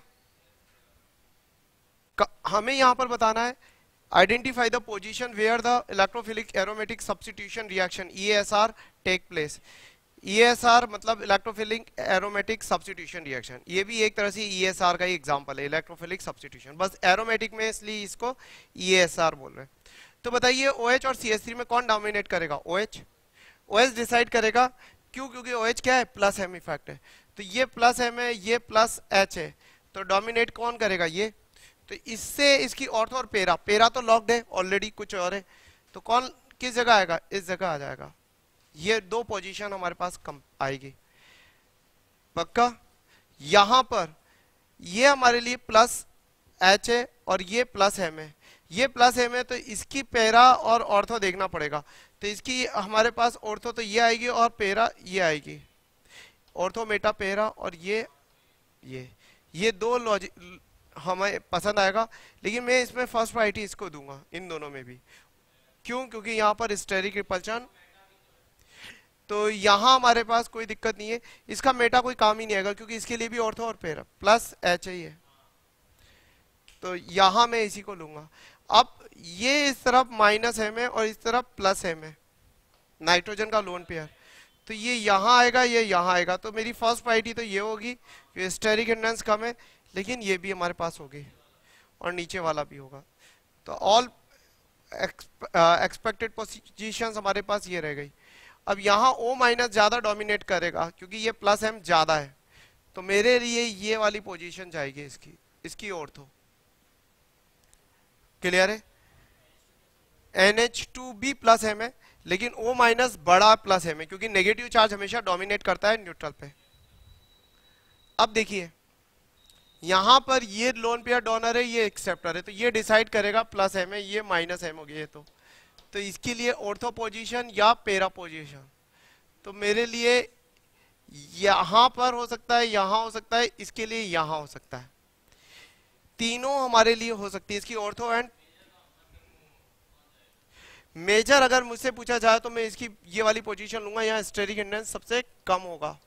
हमें यहां पर बताना है identify the position where the electrophilic aromatic substitution reaction ESR take place. ESR मतलब इलेक्ट्रोफिलिक एरोमेटिक सब्स्टिट्यूशन रिएक्शन, ये भी एक तरह से ESR का ही एग्जांपल है, इलेक्ट्रोफिलिक सब्स्टिट्यूशन, बस एरोमेटिक में इसलिए इसको ESR बोल रहे हैं। तो बताइए OH और CH3 में कौन डोमिनेट करेगा? OH। OH डिसाइड करेगा। क्यों? क्योंकि OH क्या है? प्लस एम इफेक्ट है। तो ये प्लस एम है, ये प्लस H है, तो डोमिनेट कौन करेगा? ये। तो इससे इसकी ऑर्थो और पेरा, पेरा तो लॉक्ड है ऑलरेडी, कुछ और है, तो कौन किस जगह आएगा? इस जगह आ जाएगा। ये दो पोजीशन हमारे पास कम आएगी। पक्का? यहां पर ये हमारे लिए प्लस H है और ये प्लस एम है, ये प्लस एम है, तो इसकी पेरा और ऑर्थो देखना पड़ेगा। तो इसकी हमारे पास ऑर्थो तो ये आएगी और पेरा ये आएगी, ऑर्थो मेटा पेरा, और ये दो लॉजिक हमें पसंद आएगा। लेकिन मैं इसमें फर्स्ट प्रायोरिटी इसको दूंगा, इन दोनों में भी। क्यों? क्योंकि यहाँ पर स्टेरिक रिपल्शन, तो यहाँ हमारे पास कोई दिक्कत नहीं है। इसका मेटा कोई काम ही नहीं आएगा क्योंकि इसके लिए भी ऑर्थो और पेरा प्लस H ही है, तो यहां मैं इसी को लूंगा। अब ये इस तरफ माइनस एम है और इस तरफ प्लस एम है, नाइट्रोजन का लोन पेयर, तो ये यहां आएगा, ये यहां आएगा। तो मेरी फर्स्ट प्रायोरिटी तो ये होगी कि स्टेरिक हिंड्रेंस कम है, लेकिन ये भी हमारे पास होगी और नीचे वाला भी होगा। तो ऑल एक्सपेक्टेड पोजीशंस हमारे पास ये रह गई। अब यहाँ O माइनस ज्यादा डोमिनेट करेगा क्योंकि ये प्लस एम ज्यादा है, तो मेरे लिए ये वाली पोजीशन जाएगी इसकी ऑर्थो। क्लियर है? NH2 भी प्लस एम है, लेकिन O माइनस बड़ा प्लस एम है क्योंकि नेगेटिव चार्ज हमेशा डोमिनेट करता है न्यूट्रल पे। अब देखिए यहां पर ये लोन पेयर डोनर है, ये एक्सेप्टर है, तो ये डिसाइड करेगा प्लस एम है, ये माइनस एम हो गया। तो इसके लिए ऑर्थो पोजीशन या पेरा पोजीशन, तो मेरे लिए यहां पर हो सकता है, यहां हो सकता है, इसके लिए यहां हो सकता है, तीनों हमारे लिए हो सकती है इसकी ऑर्थो एंड मेजर। अगर मुझसे पूछा जाए तो मैं इसकी ये वाली पोजीशन लूंगा, यहाँ स्टेरिक हिंड्रेंस सबसे कम होगा,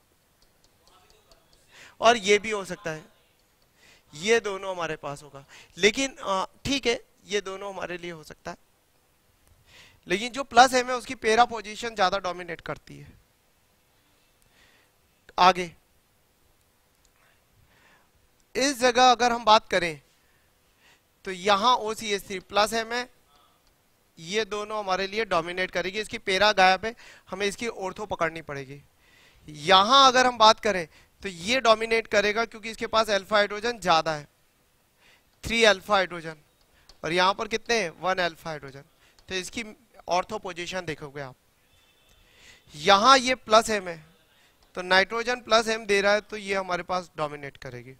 और ये भी हो सकता है, ये दोनों हमारे पास होगा। लेकिन ठीक है, ये दोनों हमारे लिए हो सकता है, लेकिन जो प्लस एम है उसकी पेरा पोजीशन ज्यादा डोमिनेट करती है। आगे इस जगह अगर हम बात करें तो यहां OCH3 प्लस एम है, ये दोनों हमारे लिए डोमिनेट करेगी, इसकी पेरा गायब है, हमें इसकी ऑर्थो पकड़नी पड़ेगी। यहां अगर हम बात करें तो ये डोमिनेट करेगा क्योंकि इसके पास अल्फा हाइड्रोजन ज्यादा है, 3 अल्फा हाइड्रोजन, और यहां पर कितने हैं? 1 अल्फा हाइड्रोजन, तो इसकी ऑर्थो पोजीशन देखोगे आप। यहां ये प्लस एम है, तो नाइट्रोजन प्लस एम दे रहा है, तो ये हमारे पास डोमिनेट करेगी।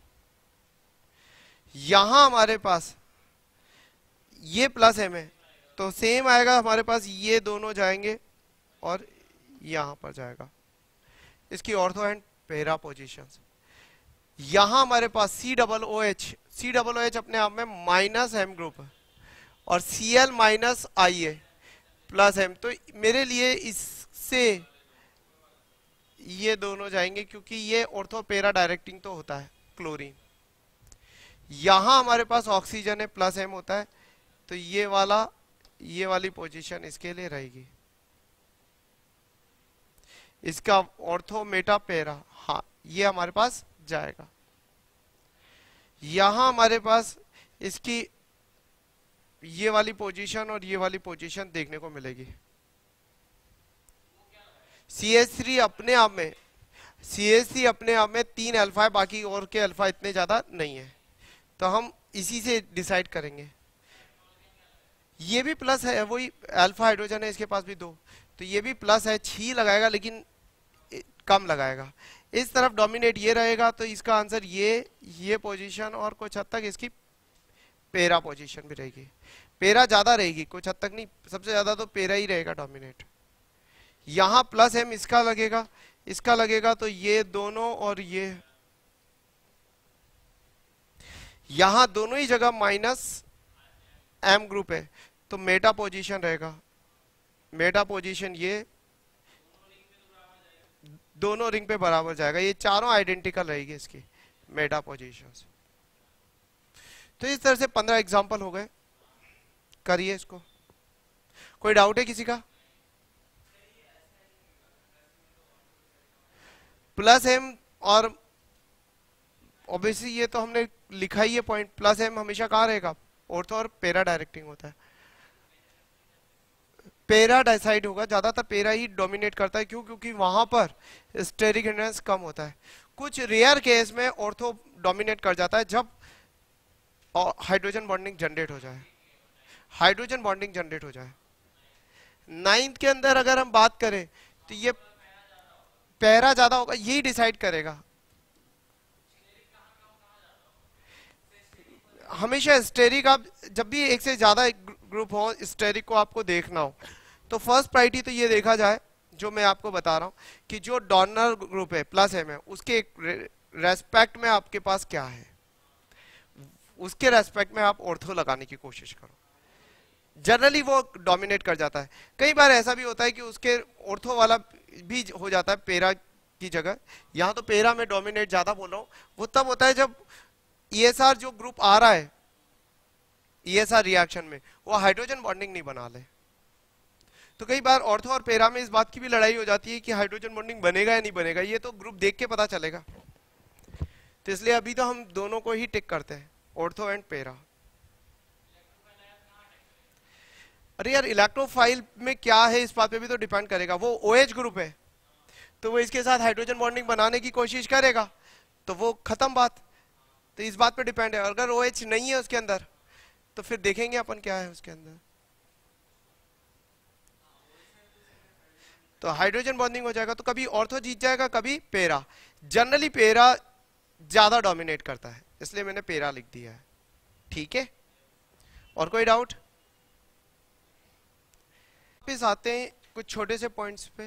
यहां हमारे पास ये प्लस एम है, तो सेम आएगा हमारे पास, ये दोनों जाएंगे और यहां पर जाएगा इसकी ऑर्थो एंड पेरा पोजीशंस। यहां हमारे पास COOH अपने आप में माइनस एम ग्रुप है, और Cl माइनस आई है प्लस एम, तो मेरे लिए इससे ये दोनों जाएंगे क्योंकि ये ऑर्थो पेरा डायरेक्टिंग तो होता है क्लोरीन। यहां हमारे पास ऑक्सीजन है, प्लस एम होता है, तो ये वाली पोजीशन इसके लिए रहेगी, इसका ऑर्थो मेटा पेरा, हाँ ये हमारे पास जाएगा। यहां हमारे पास इसकी ये वाली पोजीशन और ये वाली पोजीशन देखने को मिलेगी। CH3 अपने आप में 3 अल्फा है, बाकी और के अल्फा इतने ज्यादा नहीं है, तो हम इसी से डिसाइड करेंगे। ये भी प्लस है, वही अल्फा हाइड्रोजन है, इसके पास भी 2, तो ये भी प्लस है, 6 लगाएगा लेकिन कम लगाएगा। इस तरफ डोमिनेट ये रहेगा, तो इसका आंसर ये पोजीशन, और कुछ हद तक इसकी पेरा पोजीशन भी रहेगी। पेरा ज्यादा रहेगी, कुछ हद तक नहीं, सबसे ज्यादा तो पेरा ही रहेगा डोमिनेट। यहां प्लस एम इसका लगेगा, तो ये दोनों और ये यहां दोनों ही जगह माइनस एम ग्रुप है, तो मेटा पोजीशन रहेगा। मेटा पोजीशन ये दोनों रिंग पे बराबर जाएगा, ये चारों आइडेंटिकल रहेगी इसकी मेटा पोजीशंस। तो इस तरह से 15 एग्जांपल हो गए, करिए इसको। कोई डाउट है किसी का? प्लस एम, और ऑब्वियसली ये तो हमने लिखा ही है पॉइंट, प्लस एम हमेशा कहाँ रहेगा? ऑर्थो और पेरा डायरेक्टिंग होता है। पेरा डिसाइड होगा, ज्यादातर पेरा ही डोमिनेट करता है। क्यों? क्योंकि वहां पर स्टेरिक हिंड्रेंस कम होता है। कुछ रेयर केस में ऑर्थो डोमिनेट कर जाता है जब हाइड्रोजन बॉन्डिंग जनरेट हो जाए, हाइड्रोजन बॉन्डिंग जनरेट हो जाए। नाइन्थ के अंदर अगर हम बात करें तो ये पैरा ज्यादा होगा, यही डिसाइड करेगा। हमेशा स्टेरिक, आप जब भी एक से ज्यादा ग्रुप हो स्टेरिक को आपको देखना हो तो फर्स्ट प्रायोरिटी तो ये देखा जाए, जो मैं आपको बता रहा हूं कि जो डोनर ग्रुप है प्लस एम है उसके रेस्पेक्ट में आपके पास क्या है, उसके रेस्पेक्ट में आप ऑर्थो लगाने की कोशिश करो। जनरली वो डोमिनेट कर जाता है। कई बार ऐसा भी होता है कि उसके ऑर्थो वाला भी हो जाता है पेरा की जगह। यहां तो पेरा में डोमिनेट ज्यादा बोल रहा हूं, वो तब होता है जब ESR जो ग्रुप आ रहा है ESR रिएक्शन में वो हाइड्रोजन बॉन्डिंग नहीं बना ले। तो कई बार ऑर्थो और पेरा में इस बात की भी लड़ाई हो जाती है कि हाइड्रोजन बॉन्डिंग बनेगा या नहीं बनेगा, ये तो ग्रुप देख के पता चलेगा। तो इसलिए अभी तो हम दोनों को ही टिक करते हैं, ऑर्थो एंड पेरा। अरे यार इलेक्ट्रोफाइल में क्या है इस बात पे भी तो डिपेंड करेगा। वो OH ग्रुप है तो वो इसके साथ हाइड्रोजन बॉन्डिंग बनाने की कोशिश करेगा तो वो खत्म बात। तो इस बात पे डिपेंड है। अगर OH नहीं है उसके अंदर तो फिर देखेंगे अपन क्या है उसके अंदर। तो हाइड्रोजन बॉन्डिंग हो जाएगा तो कभी ऑर्थो जीत जाएगा कभी पेरा। जनरली पेरा ज्यादा डोमिनेट करता है इसलिए मैंने पेरा लिख दिया है। ठीक है, और कोई डाउट? वापिस आते हैं कुछ छोटे से पॉइंट्स पे।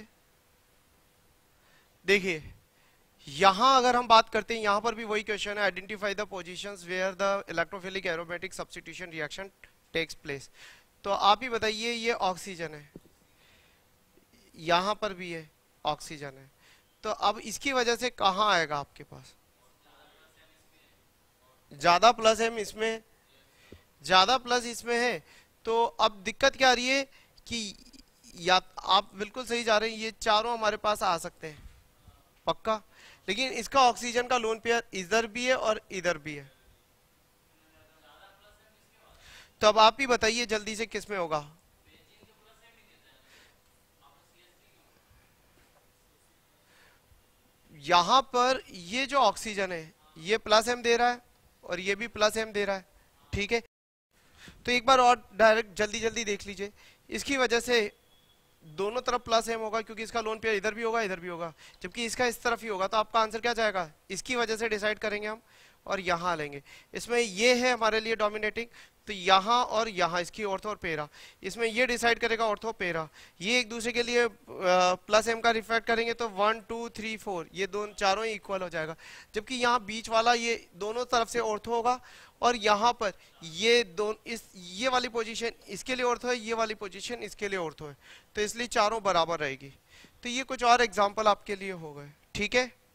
देखिए यहां अगर हम बात करते हैं, यहां पर भी वही क्वेश्चन है, identify the positions where the electrophilic aromatic substitution reaction takes place. तो आप ही बताइए, ये ऑक्सीजन है, यहां पर भी है ऑक्सीजन है, तो अब इसकी वजह से कहां आएगा आपके पास? ज्यादा प्लस है इसमें, ज्यादा प्लस इसमें है। तो अब दिक्कत क्या आ रही है कि या आप बिल्कुल सही जा रहे हैं, ये चारों हमारे पास आ सकते हैं पक्का, लेकिन इसका ऑक्सीजन का लोन पेयर इधर भी है और इधर भी है। तो अब आप ही बताइए जल्दी से किस में होगा? यहां पर ये जो ऑक्सीजन है ये प्लस एम दे रहा है और ये भी प्लस एम दे रहा है। ठीक है, तो एक बार और डायरेक्ट जल्दी जल्दी देख लीजिए। इसकी वजह से दोनों तरफ प्लस एम होगा क्योंकि इसका लोन पेयर इधर भी होगा इधर भी होगा, जबकि इसका इस तरफ ही होगा। तो आपका आंसर क्या जाएगा? इसकी वजह से डिसाइड करेंगे हम और यहां लेंगे। इसमें ये है हमारे लिए डोमिनेटिंग, तो यहां और यहां इसकी ऑर्थो और पेरा, इसमें ये डिसाइड करेगा ऑर्थो पेरा। ये एक दूसरे के लिए प्लस एम का रिफ्लेक्ट करेंगे तो 1 2 3 4 ये दोनों चारों ही इक्वल हो जाएगा। जबकि यहाँ बीच वाला ये दोनों तरफ से ऑर्थो होगा और यहाँ पर ये ये वाली पोजीशन इसके लिए ऑर्थो है, ये वाली पोजीशन इसके लिए ऑर्थो है, तो इसलिए चारों बराबर रहेगी। तो ये कुछ और एग्जांपल आपके लिए हो गए। ठीक है।